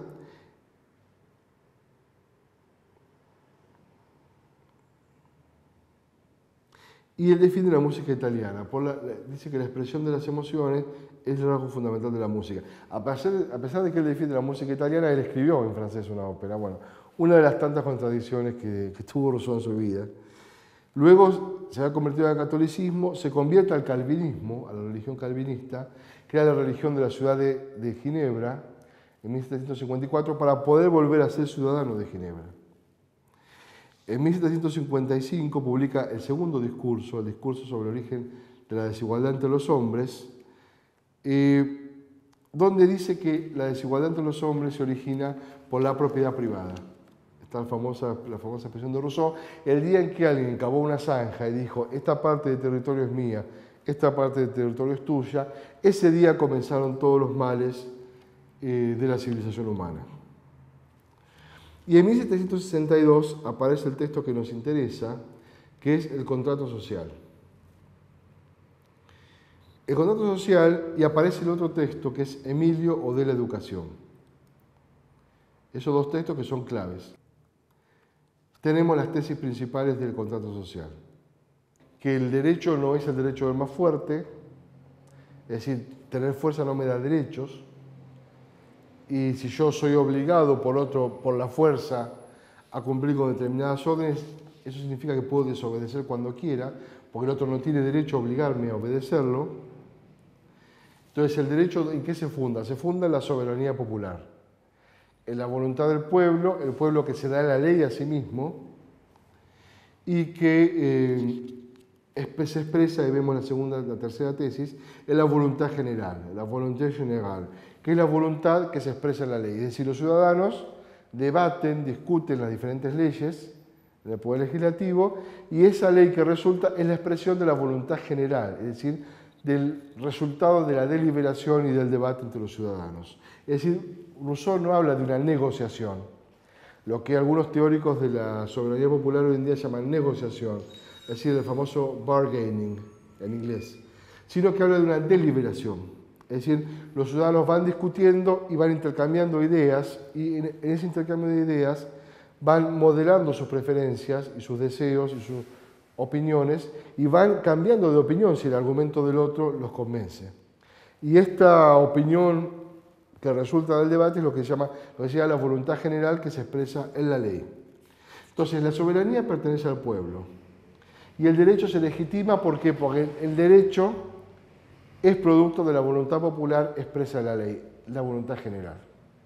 y él defiende la música italiana. Por la, dice que la expresión de las emociones es el rasgo fundamental de la música. A pesar, de, a pesar de que él defiende la música italiana, él escribió en francés una ópera. Bueno, una de las tantas contradicciones que, que tuvo Rousseau en su vida. Luego se ha convertido al catolicismo, se convierte al calvinismo, a la religión calvinista, que era la religión de la ciudad de, de Ginebra, en mil setecientos cincuenta y cuatro, para poder volver a ser ciudadano de Ginebra. En mil setecientos cincuenta y cinco publica el segundo discurso, el discurso sobre el origen de la desigualdad entre los hombres, eh, donde dice que la desigualdad entre los hombres se origina por la propiedad privada. Está la famosa, la famosa expresión de Rousseau: el día en que alguien cavó una zanja y dijo, esta parte del territorio es mía, esta parte del territorio es tuya, ese día comenzaron todos los males eh, de la civilización humana. Y en mil setecientos sesenta y dos aparece el texto que nos interesa, que es el contrato social. El contrato social, y aparece el otro texto, que es Emilio o de la educación. Esos dos textos que son claves. Tenemos las tesis principales del contrato social. Que el derecho no es el derecho del más fuerte, es decir, tener fuerza no me da derechos, y si yo soy obligado por otro, por la fuerza, a cumplir con determinadas órdenes, eso significa que puedo desobedecer cuando quiera, porque el otro no tiene derecho a obligarme a obedecerlo. Entonces, ¿el derecho en qué se funda? Se funda en la soberanía popular, en la voluntad del pueblo, el pueblo que se da la ley a sí mismo y que eh, se expresa, y vemos la segunda, la tercera tesis, en la voluntad general, la voluntad general, que es la voluntad que se expresa en la ley. Es decir, los ciudadanos debaten, discuten las diferentes leyes en el Poder Legislativo, y esa ley que resulta es la expresión de la voluntad general, es decir, del resultado de la deliberación y del debate entre los ciudadanos. Es decir, Rousseau no habla de una negociación, lo que algunos teóricos de la soberanía popular hoy en día llaman negociación, es decir, el famoso bargaining en inglés, sino que habla de una deliberación. Es decir, los ciudadanos van discutiendo y van intercambiando ideas, y en ese intercambio de ideas van modelando sus preferencias y sus deseos y sus opiniones, y van cambiando de opinión si el argumento del otro los convence. Y esta opinión que resulta del debate es lo que se llama, lo que se llama la voluntad general, que se expresa en la ley. Entonces, la soberanía pertenece al pueblo. Y el derecho se legitima, ¿por qué? Porque el derecho es producto de la voluntad popular expresa en la ley, la voluntad general.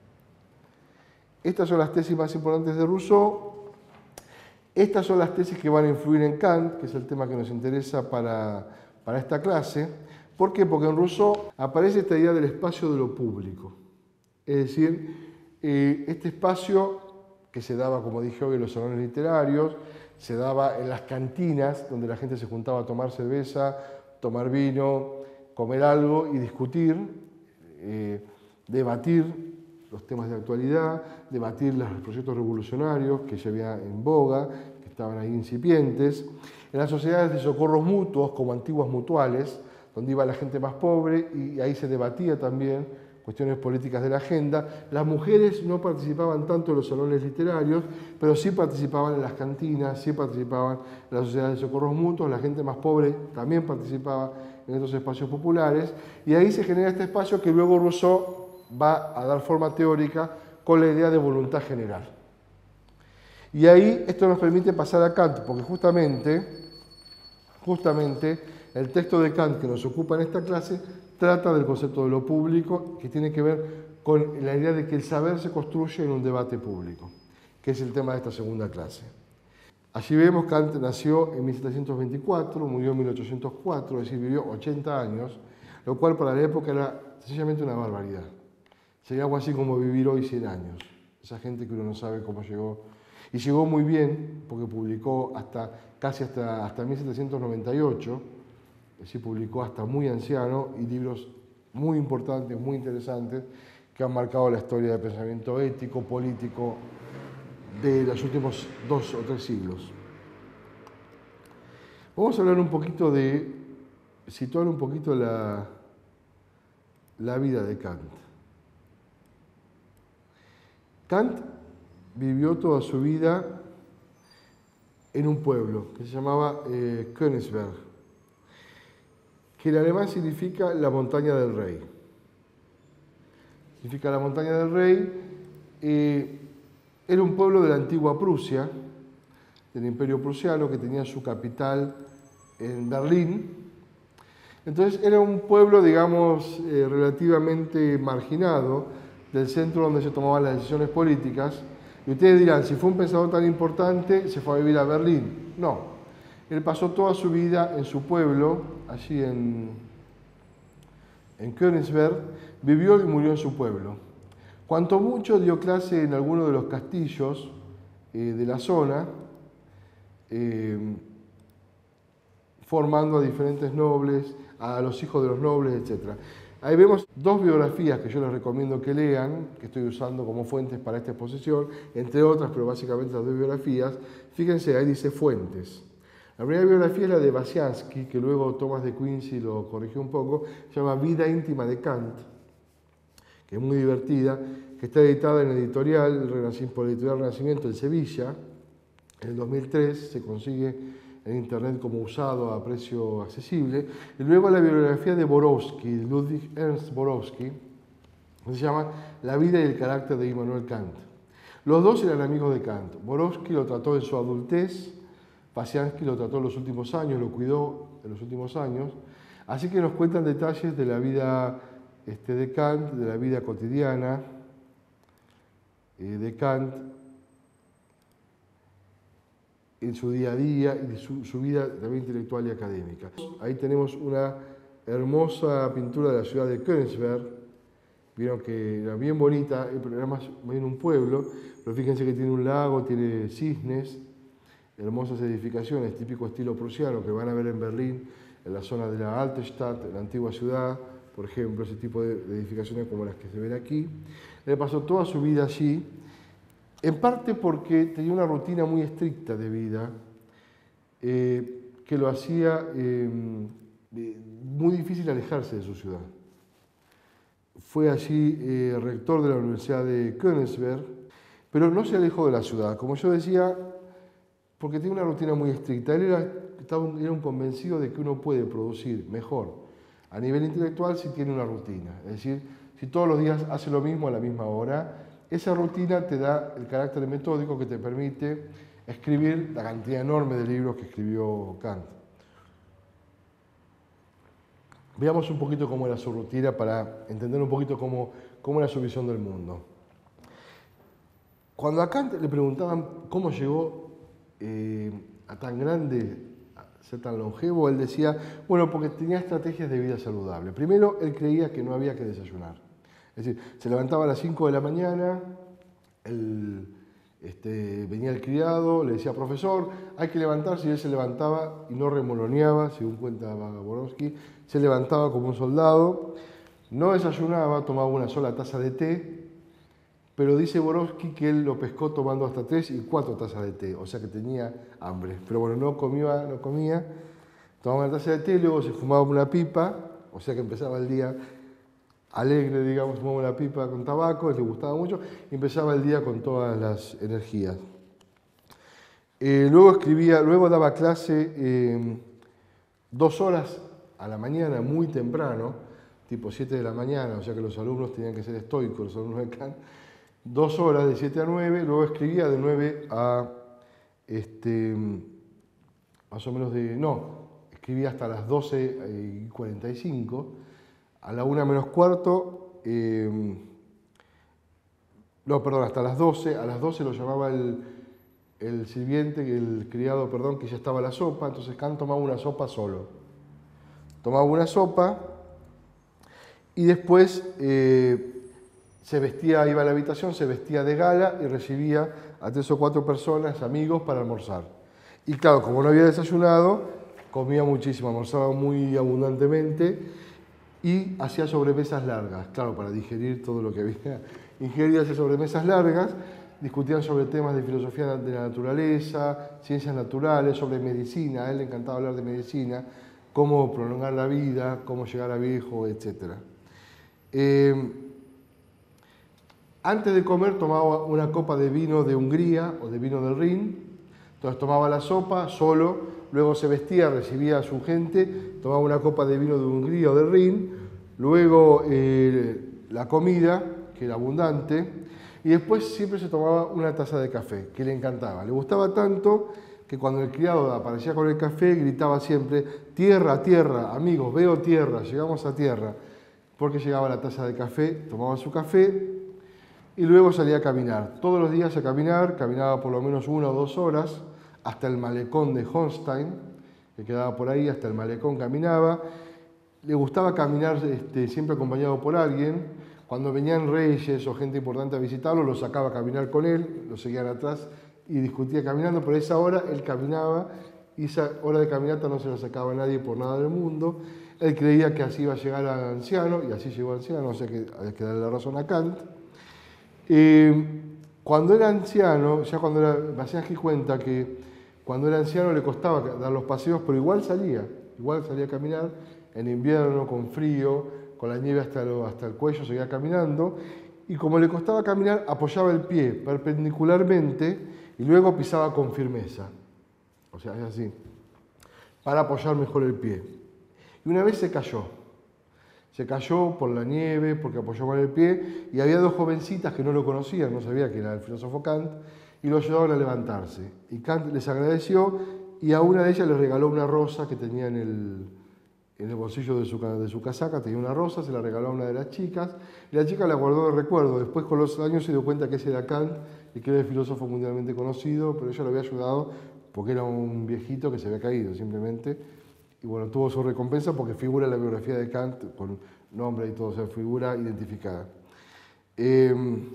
Estas son las tesis más importantes de Rousseau. Estas son las tesis que van a influir en Kant, que es el tema que nos interesa para, para esta clase. ¿Por qué? Porque en Rousseau aparece esta idea del espacio de lo público. Es decir, eh, este espacio que se daba, como dije hoy, en los salones literarios, se daba en las cantinas, donde la gente se juntaba a tomar cerveza, tomar vino, comer algo y discutir, eh, debatir los temas de actualidad, debatir los proyectos revolucionarios que ya había en boga, que estaban ahí incipientes. En las sociedades de socorros mutuos, como antiguas mutuales, donde iba la gente más pobre, y ahí se debatía también cuestiones políticas de la agenda. Las mujeres no participaban tanto en los salones literarios, pero sí participaban en las cantinas, sí participaban en las sociedades de socorros mutuos. La gente más pobre también participaba en estos espacios populares, y ahí se genera este espacio que luego Rousseau va a dar forma teórica con la idea de voluntad general. Y ahí esto nos permite pasar a Kant, porque justamente, justamente el texto de Kant que nos ocupa en esta clase trata del concepto de lo público, que tiene que ver con la idea de que el saber se construye en un debate público, que es el tema de esta segunda clase. Allí vemos que Kant nació en mil setecientos veinticuatro, murió en mil ochocientos cuatro, es decir, vivió ochenta años, lo cual para la época era sencillamente una barbaridad. Sería algo así como vivir hoy cien años. Esa gente que uno no sabe cómo llegó. Y llegó muy bien, porque publicó hasta, casi hasta, hasta mil setecientos noventa y ocho, es decir, publicó hasta muy anciano, y libros muy importantes, muy interesantes, que han marcado la historia del pensamiento ético, político, de los últimos dos o tres siglos. Vamos a hablar un poquito de, situar un poquito la, la vida de Kant. Kant vivió toda su vida en un pueblo que se llamaba eh, Königsberg, que en alemán significa la montaña del rey. Significa la montaña del rey. Eh, era un pueblo de la antigua Prusia, del Imperio Prusiano, que tenía su capital en Berlín. Entonces era un pueblo, digamos, eh, relativamente marginado del centro donde se tomaban las decisiones políticas. Y ustedes dirán, si fue un pensador tan importante, se fue a vivir a Berlín. No, él pasó toda su vida en su pueblo, allí en, en Königsberg, vivió y murió en su pueblo. Cuanto mucho dio clase en alguno de los castillos eh, de la zona, eh, formando a diferentes nobles, a los hijos de los nobles, etcétera. Ahí vemos dos biografías que yo les recomiendo que lean, que estoy usando como fuentes para esta exposición, entre otras, pero básicamente las dos biografías. Fíjense, ahí dice fuentes. La primera biografía es la de Bastianski, que luego Thomas de Quincey lo corrigió un poco, se llama Vida íntima de Kant, que es muy divertida, que está editada en editorial, por la editorial Renacimiento en Sevilla, en el dos mil tres, se consigue en internet como usado a precio accesible. Y luego la biografía de Borowski, Ludwig Ernst Borowski, que se llama La vida y el carácter de Immanuel Kant. Los dos eran amigos de Kant. Borowski lo trató en su adultez, Bastianski lo trató en los últimos años, lo cuidó en los últimos años, así que nos cuentan detalles de la vida este, de Kant, de la vida cotidiana eh, de Kant, en su día a día y de su, su vida también intelectual y académica. Ahí tenemos una hermosa pintura de la ciudad de Königsberg. Vieron que era bien bonita, era más bien un pueblo, pero fíjense que tiene un lago, tiene cisnes, hermosas edificaciones, típico estilo prusiano que van a ver en Berlín, en la zona de la Altstadt, en la antigua ciudad, por ejemplo, ese tipo de edificaciones como las que se ven aquí. Él pasó toda su vida allí, en parte porque tenía una rutina muy estricta de vida, eh, que lo hacía eh, muy difícil alejarse de su ciudad. Fue allí eh, rector de la Universidad de Königsberg, pero no se alejó de la ciudad, como yo decía, porque tenía una rutina muy estricta. Él era, estaba, era un convencido de que uno puede producir mejor a nivel intelectual si tiene una rutina. Es decir, si todos los días hace lo mismo a la misma hora, esa rutina te da el carácter metódico que te permite escribir la cantidad enorme de libros que escribió Kant. Veamos un poquito cómo era su rutina para entender un poquito cómo, cómo era su visión del mundo. Cuando a Kant le preguntaban cómo llegó eh, a tan grande, a ser tan longevo, él decía, bueno, porque tenía estrategias de vida saludable. Primero, él creía que no había que desayunar. Es decir, se levantaba a las cinco de la mañana, él, este, venía el criado, le decía, profesor, hay que levantarse, y él se levantaba y no remoloneaba, según cuenta Borowski, se levantaba como un soldado, no desayunaba, tomaba una sola taza de té, pero dice Borowski que él lo pescó tomando hasta tres y cuatro tazas de té, o sea que tenía hambre. Pero bueno, no comía, no comía, tomaba una taza de té, luego se fumaba una pipa, o sea que empezaba el día alegre, digamos, fumaba una pipa con tabaco, le gustaba mucho, y empezaba el día con todas las energías. Eh, luego escribía, luego daba clase eh, dos horas a la mañana muy temprano, tipo siete de la mañana, o sea que los alumnos tenían que ser estoicos, los alumnos de Kant, dos horas de siete a nueve, luego escribía de nueve a, este, más o menos de, no, escribía hasta las doce y cuarenta y cinco, a la una menos cuarto, eh, no, perdón, hasta las doce, a las doce lo llamaba el, el sirviente, el criado, perdón, que ya estaba la sopa, entonces Kant tomaba una sopa solo. Tomaba una sopa y después eh, se vestía, iba a la habitación, se vestía de gala y recibía a tres o cuatro personas, amigos, para almorzar. Y claro, como no había desayunado, comía muchísimo, almorzaba muy abundantemente y hacía sobremesas largas, claro, para digerir todo lo que había ingerido, hacía sobremesas largas, discutían sobre temas de filosofía de la naturaleza, ciencias naturales, sobre medicina, a él le encantaba hablar de medicina, cómo prolongar la vida, cómo llegar a viejo, etcétera. Eh, antes de comer tomaba una copa de vino de Hungría o de vino del Rin, entonces tomaba la sopa solo, luego se vestía, recibía a su gente, tomaba una copa de vino de Hungría o del Rin, luego eh, la comida, que era abundante, y después siempre se tomaba una taza de café, que le encantaba. Le gustaba tanto que cuando el criado aparecía con el café gritaba siempre, tierra, tierra, amigos, veo tierra, llegamos a tierra, porque llegaba la taza de café, tomaba su café y luego salía a caminar. Todos los días a caminar, caminaba por lo menos una o dos horas hasta el malecón de Holstein, que quedaba por ahí, hasta el malecón caminaba. Le gustaba caminar este, siempre acompañado por alguien. Cuando venían reyes o gente importante a visitarlo, lo sacaba a caminar con él, lo seguían atrás y discutía caminando, pero a esa hora él caminaba y esa hora de caminata no se la sacaba a nadie por nada del mundo. Él creía que así iba a llegar al anciano y así llegó al anciano, o sea que hay que darle la razón a Kant. Eh, cuando era anciano, ya cuando era, me hacía aquí cuenta que cuando era anciano le costaba dar los paseos, pero igual salía, igual salía a caminar en invierno, con frío, con la nieve hasta, lo, hasta el cuello, seguía caminando, y como le costaba caminar, apoyaba el pie perpendicularmente y luego pisaba con firmeza, o sea, es así, para apoyar mejor el pie. Y una vez se cayó, se cayó por la nieve, porque apoyó mal el pie, y había dos jovencitas que no lo conocían, no sabía que era el filósofo Kant, y lo ayudaron a levantarse. Y Kant les agradeció, y a una de ellas les regaló una rosa que tenía en el, en el bolsillo de su, de su casaca, tenía una rosa, se la regaló a una de las chicas, y la chica la guardó de recuerdo. Después con los años se dio cuenta que ese era Kant, y que era el filósofo mundialmente conocido, pero ella lo había ayudado porque era un viejito que se había caído simplemente, y bueno, tuvo su recompensa porque figura en la biografía de Kant con nombre y todo, o sea, figura identificada. Eh,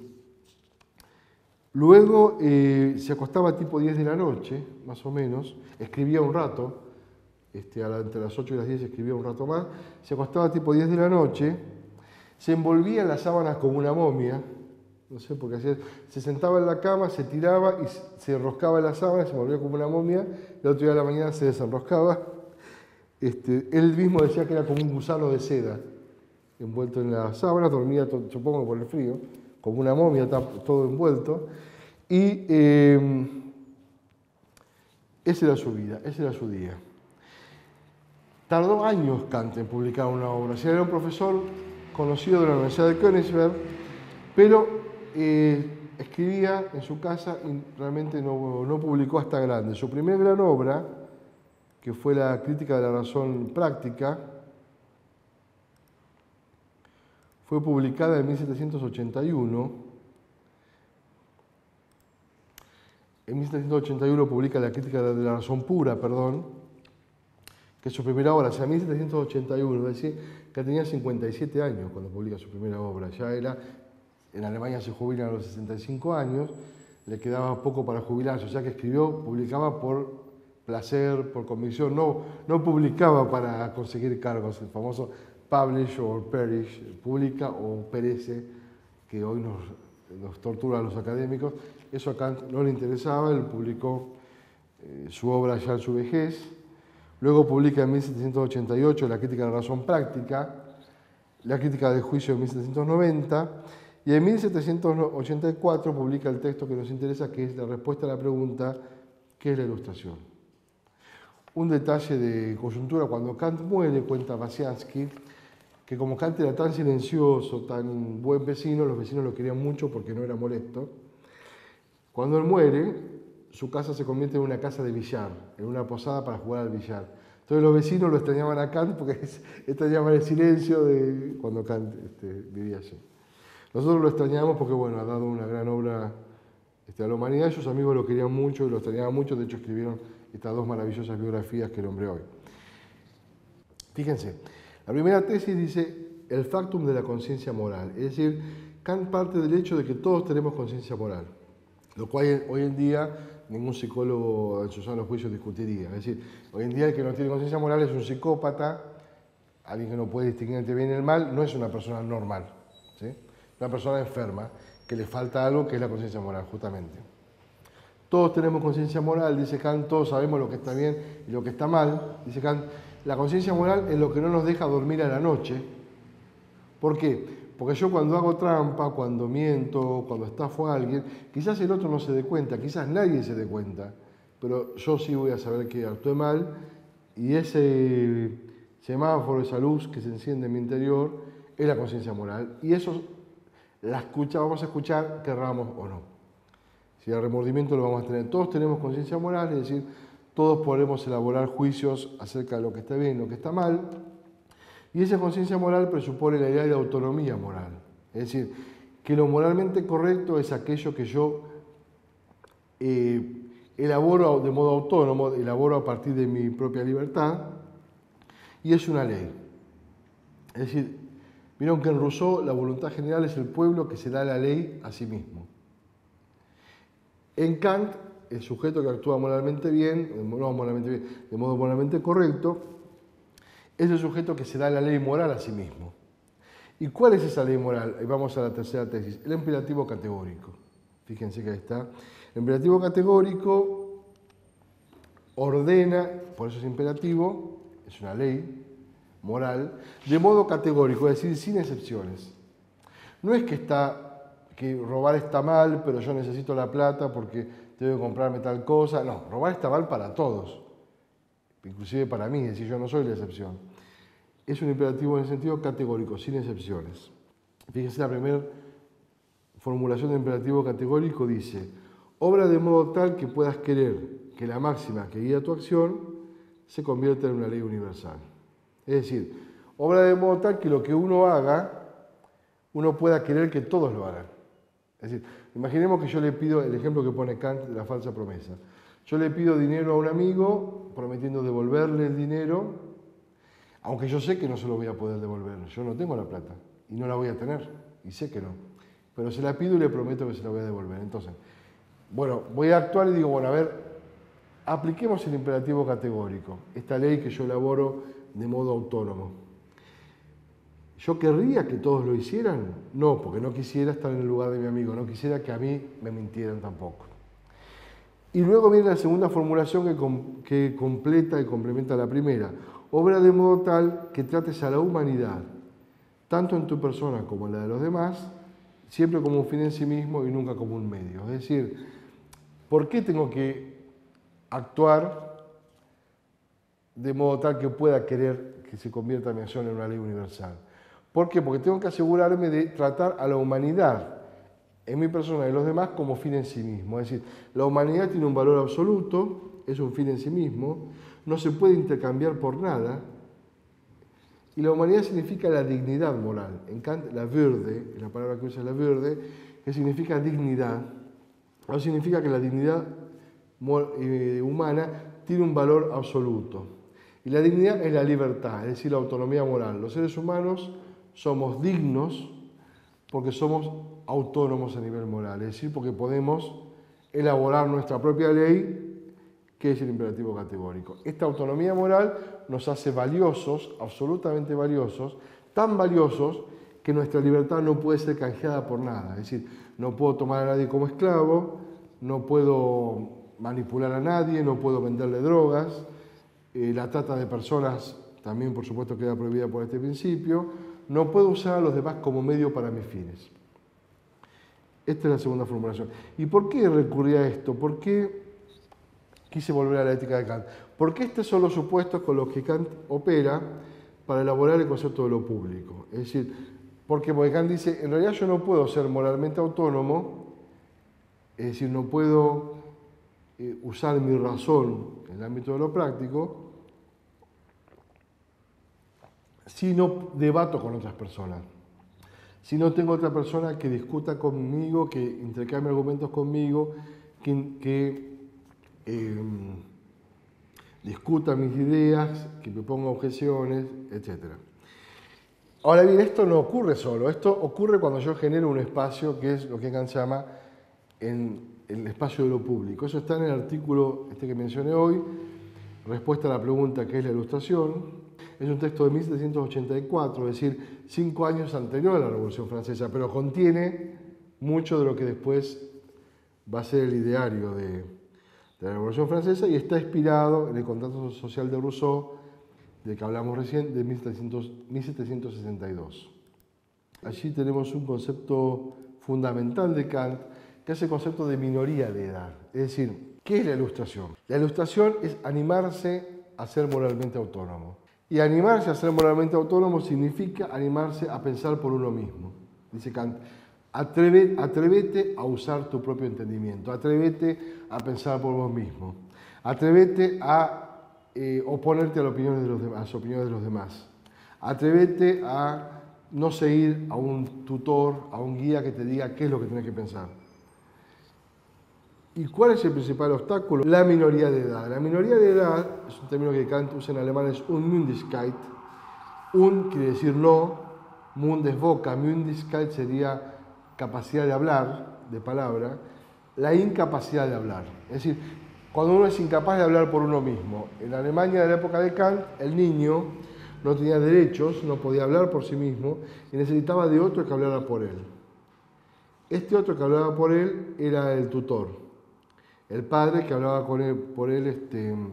luego eh, se acostaba tipo diez de la noche, más o menos, escribía un rato, este, entre las ocho y las diez escribía un rato más, se acostaba tipo diez de la noche, se envolvía en las sábanas como una momia, no sé por qué hacía, se sentaba en la cama, se tiraba y se enroscaba en la sábana, se envolvía como una momia, el otro día de la mañana se desenroscaba. Este, él mismo decía que era como un gusano de seda, envuelto en la sábana, dormía, supongo por el frío, como una momia, todo envuelto, y eh, esa era su vida, ese era su día. Tardó años Kant en publicar una obra, o sea, era un profesor conocido de la Universidad de Königsberg, pero eh, escribía en su casa y realmente no, no publicó hasta grande. Su primera gran obra, que fue la Crítica de la Razón Práctica, fue publicada en mil setecientos ochenta y uno. En mil setecientos ochenta y uno publica la Crítica de la Razón Pura, perdón, que es su primera obra, o sea, en mil setecientos ochenta y uno, es decir, que tenía cincuenta y siete años cuando publica su primera obra. Ya era, en Alemania se jubilan a los sesenta y cinco años, le quedaba poco para jubilarse, o sea que escribió, publicaba por placer, por convicción, no, no publicaba para conseguir cargos, el famoso publish or perish, publica o perece, que hoy nos, nos tortura a los académicos. Eso a Kant no le interesaba, él publicó eh, su obra ya en su vejez. Luego publica en mil setecientos ochenta y ocho la Crítica de la Razón Práctica, la Crítica del Juicio en mil setecientos noventa, y en mil setecientos ochenta y cuatro publica el texto que nos interesa, que es la respuesta a la pregunta ¿qué es la Ilustración? Un detalle de coyuntura, cuando Kant muere, cuenta Bastianski, que como Kant era tan silencioso, tan buen vecino, los vecinos lo querían mucho porque no era molesto. Cuando él muere, su casa se convierte en una casa de billar, en una posada para jugar al billar. Entonces los vecinos lo extrañaban a Kant porque extrañaban el silencio de cuando Kant este, vivía allí. Nosotros lo extrañamos porque, bueno, ha dado una gran obra este, a la humanidad, sus amigos lo querían mucho y lo extrañaban mucho, de hecho escribieron estas dos maravillosas biografías que nombré hoy. Fíjense, la primera tesis dice el factum de la conciencia moral, es decir, Kant parte del hecho de que todos tenemos conciencia moral, lo cual hoy en día ningún psicólogo en su sano juicio discutiría. Es decir, hoy en día el que no tiene conciencia moral es un psicópata, alguien que no puede distinguir entre bien y el mal, no es una persona normal, ¿sí? Una persona enferma, que le falta algo que es la conciencia moral, justamente. Todos tenemos conciencia moral, dice Kant, todos sabemos lo que está bien y lo que está mal. Dice Kant, la conciencia moral es lo que no nos deja dormir a la noche. ¿Por qué? Porque yo cuando hago trampa, cuando miento, cuando estafo a alguien, quizás el otro no se dé cuenta, quizás nadie se dé cuenta, pero yo sí voy a saber que actué mal y ese semáforo, esa luz que se enciende en mi interior, es la conciencia moral. Y eso la escucha, vamos a escuchar, querramos o no. Si el remordimiento lo vamos a tener, todos tenemos conciencia moral, es decir, todos podemos elaborar juicios acerca de lo que está bien y lo que está mal, y esa conciencia moral presupone la idea de autonomía moral, es decir, que lo moralmente correcto es aquello que yo eh, elaboro de modo autónomo, elaboro a partir de mi propia libertad, y es una ley. Es decir, vieron que en Rousseau la voluntad general es el pueblo que se da la ley a sí mismo. En Kant, el sujeto que actúa moralmente bien, no moralmente bien, de modo moralmente correcto, es el sujeto que se da la ley moral a sí mismo. ¿Y cuál es esa ley moral? Vamos a la tercera tesis, el imperativo categórico. Fíjense que ahí está. El imperativo categórico ordena, por eso es imperativo, es una ley moral, de modo categórico, es decir, sin excepciones. No es que, está, que robar está mal, pero yo necesito la plata porque tengo que comprarme tal cosa. No, robar está mal para todos, inclusive para mí, es decir, yo no soy la excepción. Es un imperativo en el sentido categórico, sin excepciones. Fíjense, la primera formulación de imperativo categórico dice: obra de modo tal que puedas querer que la máxima que guía tu acción se convierta en una ley universal. Es decir, obra de modo tal que lo que uno haga, uno pueda querer que todos lo hagan. Es decir, imaginemos que yo le pido, el ejemplo que pone Kant de la falsa promesa. Yo le pido dinero a un amigo, prometiendo devolverle el dinero, aunque yo sé que no se lo voy a poder devolver. Yo no tengo la plata y no la voy a tener, y sé que no. Pero se la pido y le prometo que se la voy a devolver. Entonces, bueno, voy a actuar y digo, bueno, a ver, apliquemos el imperativo categórico, esta ley que yo elaboro de modo autónomo. ¿Yo querría que todos lo hicieran? No, porque no quisiera estar en el lugar de mi amigo, no quisiera que a mí me mintieran tampoco. Y luego viene la segunda formulación que, com que completa y complementa la primera. Obra de modo tal que trates a la humanidad, tanto en tu persona como en la de los demás, siempre como un fin en sí mismo y nunca como un medio. Es decir, ¿por qué tengo que actuar de modo tal que pueda querer que se convierta mi acción en una ley universal? ¿Por qué? Porque tengo que asegurarme de tratar a la humanidad, en mi persona y los demás, como fin en sí mismo. Es decir, la humanidad tiene un valor absoluto, es un fin en sí mismo, no se puede intercambiar por nada, y la humanidad significa la dignidad moral. En Kant, la Würde, la palabra que usa la Würde, que significa dignidad, no significa que la dignidad humana tiene un valor absoluto. Y la dignidad es la libertad, es decir, la autonomía moral. Los seres humanos somos dignos porque somos autónomos a nivel moral, es decir, porque podemos elaborar nuestra propia ley, que es el imperativo categórico. Esta autonomía moral nos hace valiosos, absolutamente valiosos, tan valiosos que nuestra libertad no puede ser canjeada por nada. Es decir, no puedo tomar a nadie como esclavo, no puedo manipular a nadie, no puedo venderle drogas, eh, la trata de personas también, por supuesto, queda prohibida por este principio, no puedo usar a los demás como medio para mis fines. Esta es la segunda formulación. ¿Y por qué recurrí a esto? Porque quise volver a la ética de Kant. Porque estos son los supuestos con los que Kant opera para elaborar el concepto de lo público. Es decir, porque, porque Kant dice, en realidad yo no puedo ser moralmente autónomo, es decir, no puedo eh, usar mi razón en el ámbito de lo práctico, si no debato con otras personas. Si no tengo otra persona que discuta conmigo, que intercambie argumentos conmigo, que, que eh, discuta mis ideas, que me ponga objeciones, etcétera. Ahora bien, esto no ocurre solo, esto ocurre cuando yo genero un espacio que es lo que Kant llama en el espacio de lo público. Eso está en el artículo este que mencioné hoy, respuesta a la pregunta ¿qué es la ilustración? Es un texto de mil setecientos ochenta y cuatro, es decir, cinco años anterior a la Revolución Francesa, pero contiene mucho de lo que después va a ser el ideario de, de la Revolución Francesa y está inspirado en el contrato social de Rousseau, del que hablamos recién, de mil setecientos sesenta y dos. Allí tenemos un concepto fundamental de Kant, que es el concepto de minoría de edad. Es decir, ¿qué es la ilustración? La ilustración es animarse a ser moralmente autónomo. Y animarse a ser moralmente autónomo significa animarse a pensar por uno mismo. Dice Kant, atreve, atrévete a usar tu propio entendimiento, atrévete a pensar por vos mismo, atrévete a eh, oponerte a, la opinión de los demás, a las opiniones de los demás, atrévete a no seguir a un tutor, a un guía que te diga qué es lo que tienes que pensar. ¿Y cuál es el principal obstáculo? La minoría de edad. La minoría de edad es un término que Kant usa en alemán, es Unmündigkeit. Un quiere decir no, Mund es boca, Mündigkeit sería capacidad de hablar, de palabra, la incapacidad de hablar. Es decir, cuando uno es incapaz de hablar por uno mismo. En la Alemania de la época de Kant, el niño no tenía derechos, no podía hablar por sí mismo y necesitaba de otro que hablara por él. Este otro que hablaba por él era el tutor. El padre que hablaba con él, por él este, en,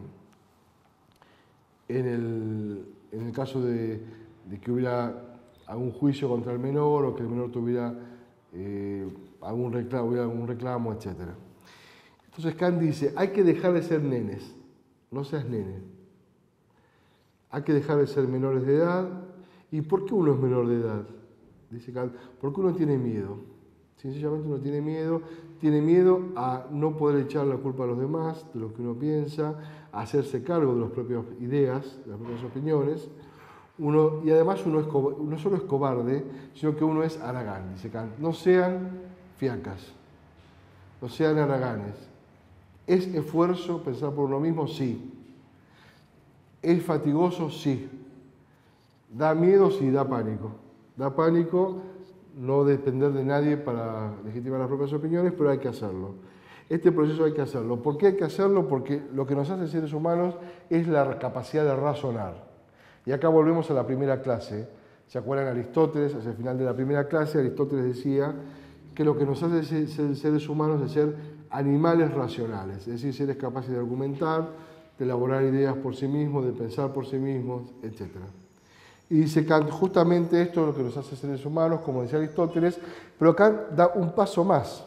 el, en el caso de, de que hubiera algún juicio contra el menor o que el menor tuviera eh, algún, reclamo, hubiera algún reclamo, etcétera. Entonces Kant dice, hay que dejar de ser nenes, no seas nene. Hay que dejar de ser menores de edad. ¿Y por qué uno es menor de edad? Dice Kant, porque uno tiene miedo. Sencillamente uno tiene miedo, tiene miedo a no poder echar la culpa a los demás, de lo que uno piensa, a hacerse cargo de las propias ideas, de las propias opiniones. Uno, y además uno es, no solo es cobarde, sino que uno es haragán, dice Kant. No sean fiacas, no sean haraganes. ¿Es esfuerzo pensar por uno mismo? Sí. ¿Es fatigoso? Sí. ¿Da miedo? Sí, da pánico. Da pánico no depender de nadie para legitimar las propias opiniones, pero hay que hacerlo. Este proceso hay que hacerlo. ¿Por qué hay que hacerlo? Porque lo que nos hace seres humanos es la capacidad de razonar. Y acá volvemos a la primera clase. ¿Se acuerdan de Aristóteles? Hacia el final de la primera clase, Aristóteles decía que lo que nos hace ser seres humanos es ser animales racionales, es decir, seres capaces de argumentar, de elaborar ideas por sí mismos, de pensar por sí mismos, etcétera. Y dice Kant, justamente esto es lo que nos hace seres humanos, como decía Aristóteles, pero Kant da un paso más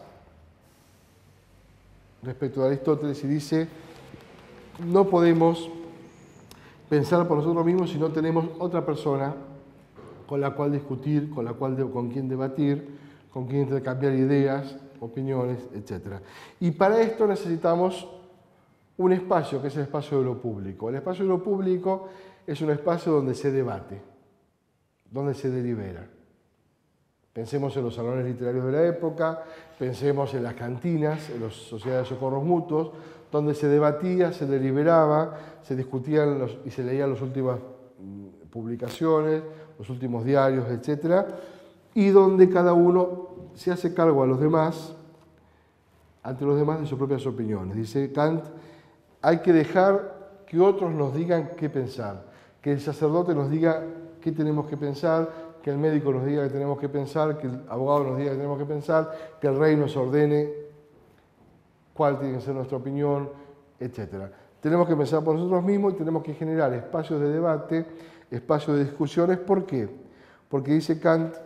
respecto a Aristóteles y dice, no podemos pensar por nosotros mismos si no tenemos otra persona con la cual discutir, con la cual de, con quien debatir, con quien intercambiar ideas, opiniones, etcétera. Y para esto necesitamos un espacio, que es el espacio de lo público. El espacio de lo público es un espacio donde se debate, donde se delibera. Pensemos en los salones literarios de la época, pensemos en las cantinas, en las sociedades de socorros mutuos, donde se debatía, se deliberaba, se discutían los, y se leían las últimas publicaciones, los últimos diarios, etcétera, y donde cada uno se hace cargo a los demás, ante los demás de sus propias opiniones. Dice Kant, hay que dejar que otros nos digan qué pensar, que el sacerdote nos diga qué tenemos que pensar, que el médico nos diga que tenemos que pensar, que el abogado nos diga que tenemos que pensar, que el rey nos ordene cuál tiene que ser nuestra opinión, etcétera. Tenemos que pensar por nosotros mismos y tenemos que generar espacios de debate, espacios de discusiones. ¿Por qué? Porque dice Kant,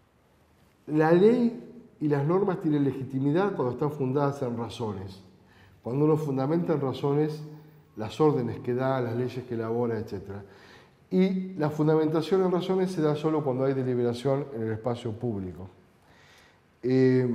la ley y las normas tienen legitimidad cuando están fundadas en razones. cuando uno fundamenta en razones las órdenes que da, las leyes que elabora, etcétera. Y la fundamentación en razones se da solo cuando hay deliberación en el espacio público. Eh,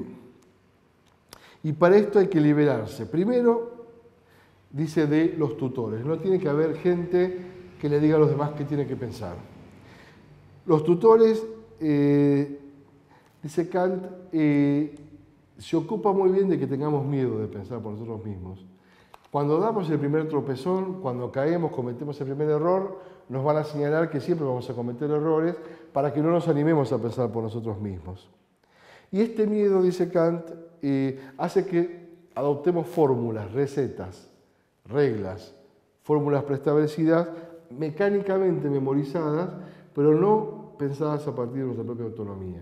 y para esto hay que liberarse. Primero, dice de los tutores. No tiene que haber gente que le diga a los demás qué tiene que pensar. Los tutores, eh, dice Kant, eh, se ocupa muy bien de que tengamos miedo de pensar por nosotros mismos. Cuando damos el primer tropezón, cuando caemos, cometemos el primer error, nos van a señalar que siempre vamos a cometer errores para que no nos animemos a pensar por nosotros mismos. Y este miedo, dice Kant, eh, hace que adoptemos fórmulas, recetas, reglas, fórmulas preestablecidas, mecánicamente memorizadas, pero no pensadas a partir de nuestra propia autonomía.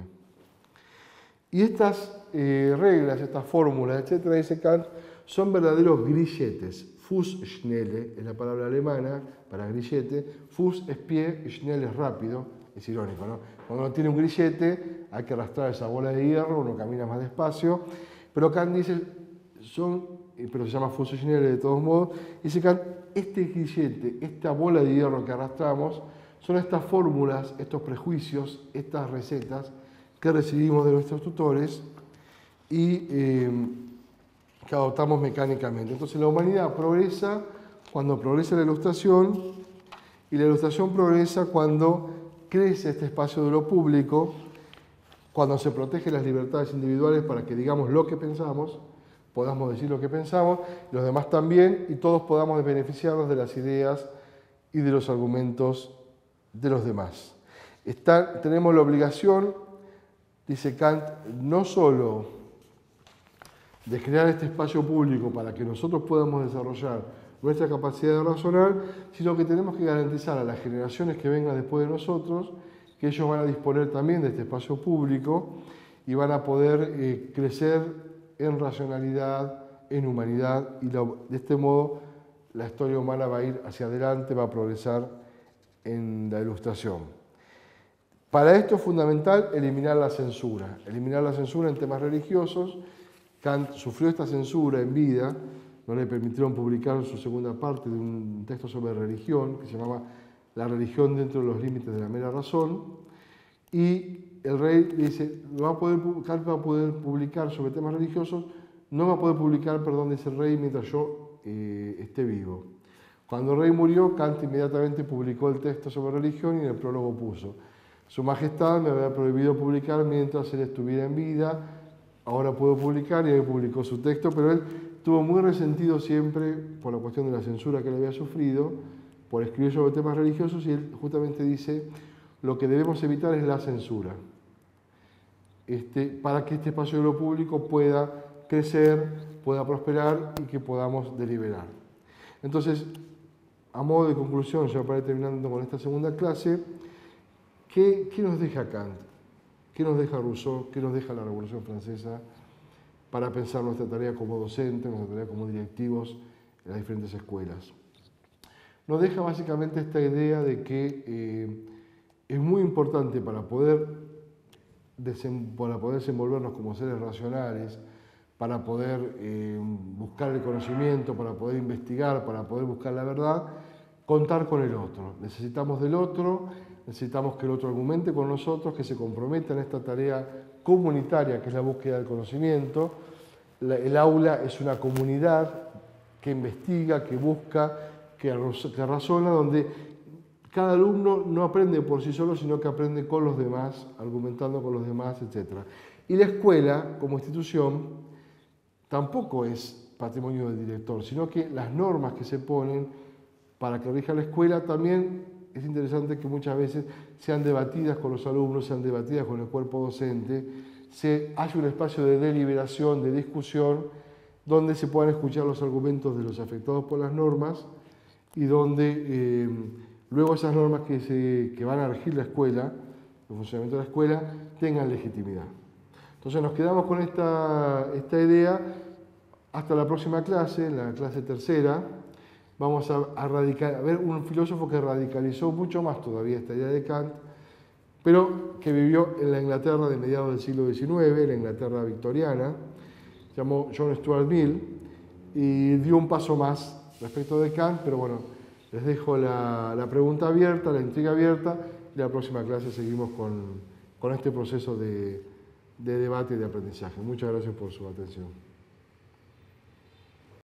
Y estas eh, reglas, estas fórmulas, etcétera, dice Kant, son verdaderos grilletes. Fußschnelle es la palabra alemana para grillete. Fuß es pie, Schnell es rápido. Es irónico, ¿no? Cuando uno tiene un grillete hay que arrastrar esa bola de hierro, uno camina más despacio. Pero Kant dice, son, pero se llama Fußschnelle de todos modos, dice Kant, este grillete, esta bola de hierro que arrastramos, son estas fórmulas, estos prejuicios, estas recetas que recibimos de nuestros tutores y eh, que adoptamos mecánicamente. Entonces la humanidad progresa cuando progresa la ilustración y la ilustración progresa cuando crece este espacio de lo público, cuando se protegen las libertades individuales para que digamos lo que pensamos, podamos decir lo que pensamos, los demás también, y todos podamos beneficiarnos de las ideas y de los argumentos de los demás. Está, tenemos la obligación, dice Kant, no solo de crear este espacio público para que nosotros podamos desarrollar nuestra capacidad de razonar, sino que tenemos que garantizar a las generaciones que vengan después de nosotros que ellos van a disponer también de este espacio público y van a poder eh, crecer en racionalidad, en humanidad, y lo, de este modo la historia humana va a ir hacia adelante, va a progresar en la ilustración. Para esto es fundamental eliminar la censura, eliminar la censura en temas religiosos. Kant sufrió esta censura en vida, no le permitieron publicar su segunda parte de un texto sobre religión, que se llamaba La religión dentro de los límites de la mera razón, y el rey le dice, no va a poder, Kant va a poder publicar sobre temas religiosos, no va a poder publicar, perdón, dice el rey, mientras yo eh, esté vivo. Cuando el rey murió, Kant inmediatamente publicó el texto sobre religión y en el prólogo puso, Su Majestad me había prohibido publicar mientras él estuviera en vida, ahora puedo publicar, y él publicó su texto, pero él estuvo muy resentido siempre por la cuestión de la censura que él había sufrido, por escribir sobre temas religiosos, y él justamente dice, lo que debemos evitar es la censura, este, para que este espacio de lo público pueda crecer, pueda prosperar y que podamos deliberar. Entonces, a modo de conclusión, ya para ir terminando con esta segunda clase, ¿qué, qué nos deja Kant? ¿Qué nos deja Rousseau? ¿Qué nos deja la Revolución Francesa para pensar nuestra tarea como docentes, nuestra tarea como directivos en las diferentes escuelas? Nos deja básicamente esta idea de que eh, es muy importante para poder, para poder desenvolvernos como seres racionales, para poder eh, buscar el conocimiento, para poder investigar, para poder buscar la verdad, contar con el otro. Necesitamos del otro, necesitamos que el otro argumente con nosotros, que se comprometa en esta tarea comunitaria que es la búsqueda del conocimiento. La, el aula es una comunidad que investiga, que busca, que, que razona, donde cada alumno no aprende por sí solo, sino que aprende con los demás, argumentando con los demás, etcétera. Y la escuela, como institución, tampoco es patrimonio del director, sino que las normas que se ponen para que rija la escuela también es interesante que muchas veces sean debatidas con los alumnos, sean debatidas con el cuerpo docente, se haya un espacio de deliberación, de discusión, donde se puedan escuchar los argumentos de los afectados por las normas y donde eh, luego esas normas que, se, que van a regir la escuela, el funcionamiento de la escuela, tengan legitimidad. Entonces nos quedamos con esta, esta idea hasta la próxima clase, en la clase tercera. Vamos a, a, radical, a ver un filósofo que radicalizó mucho más todavía esta idea de Kant, pero que vivió en la Inglaterra de mediados del siglo diecinueve, la Inglaterra victoriana, se llamó John Stuart Mill, y dio un paso más respecto de Kant, pero bueno, les dejo la, la pregunta abierta, la intriga abierta, y la próxima clase seguimos con, con este proceso de, de debate y de aprendizaje. Muchas gracias por su atención.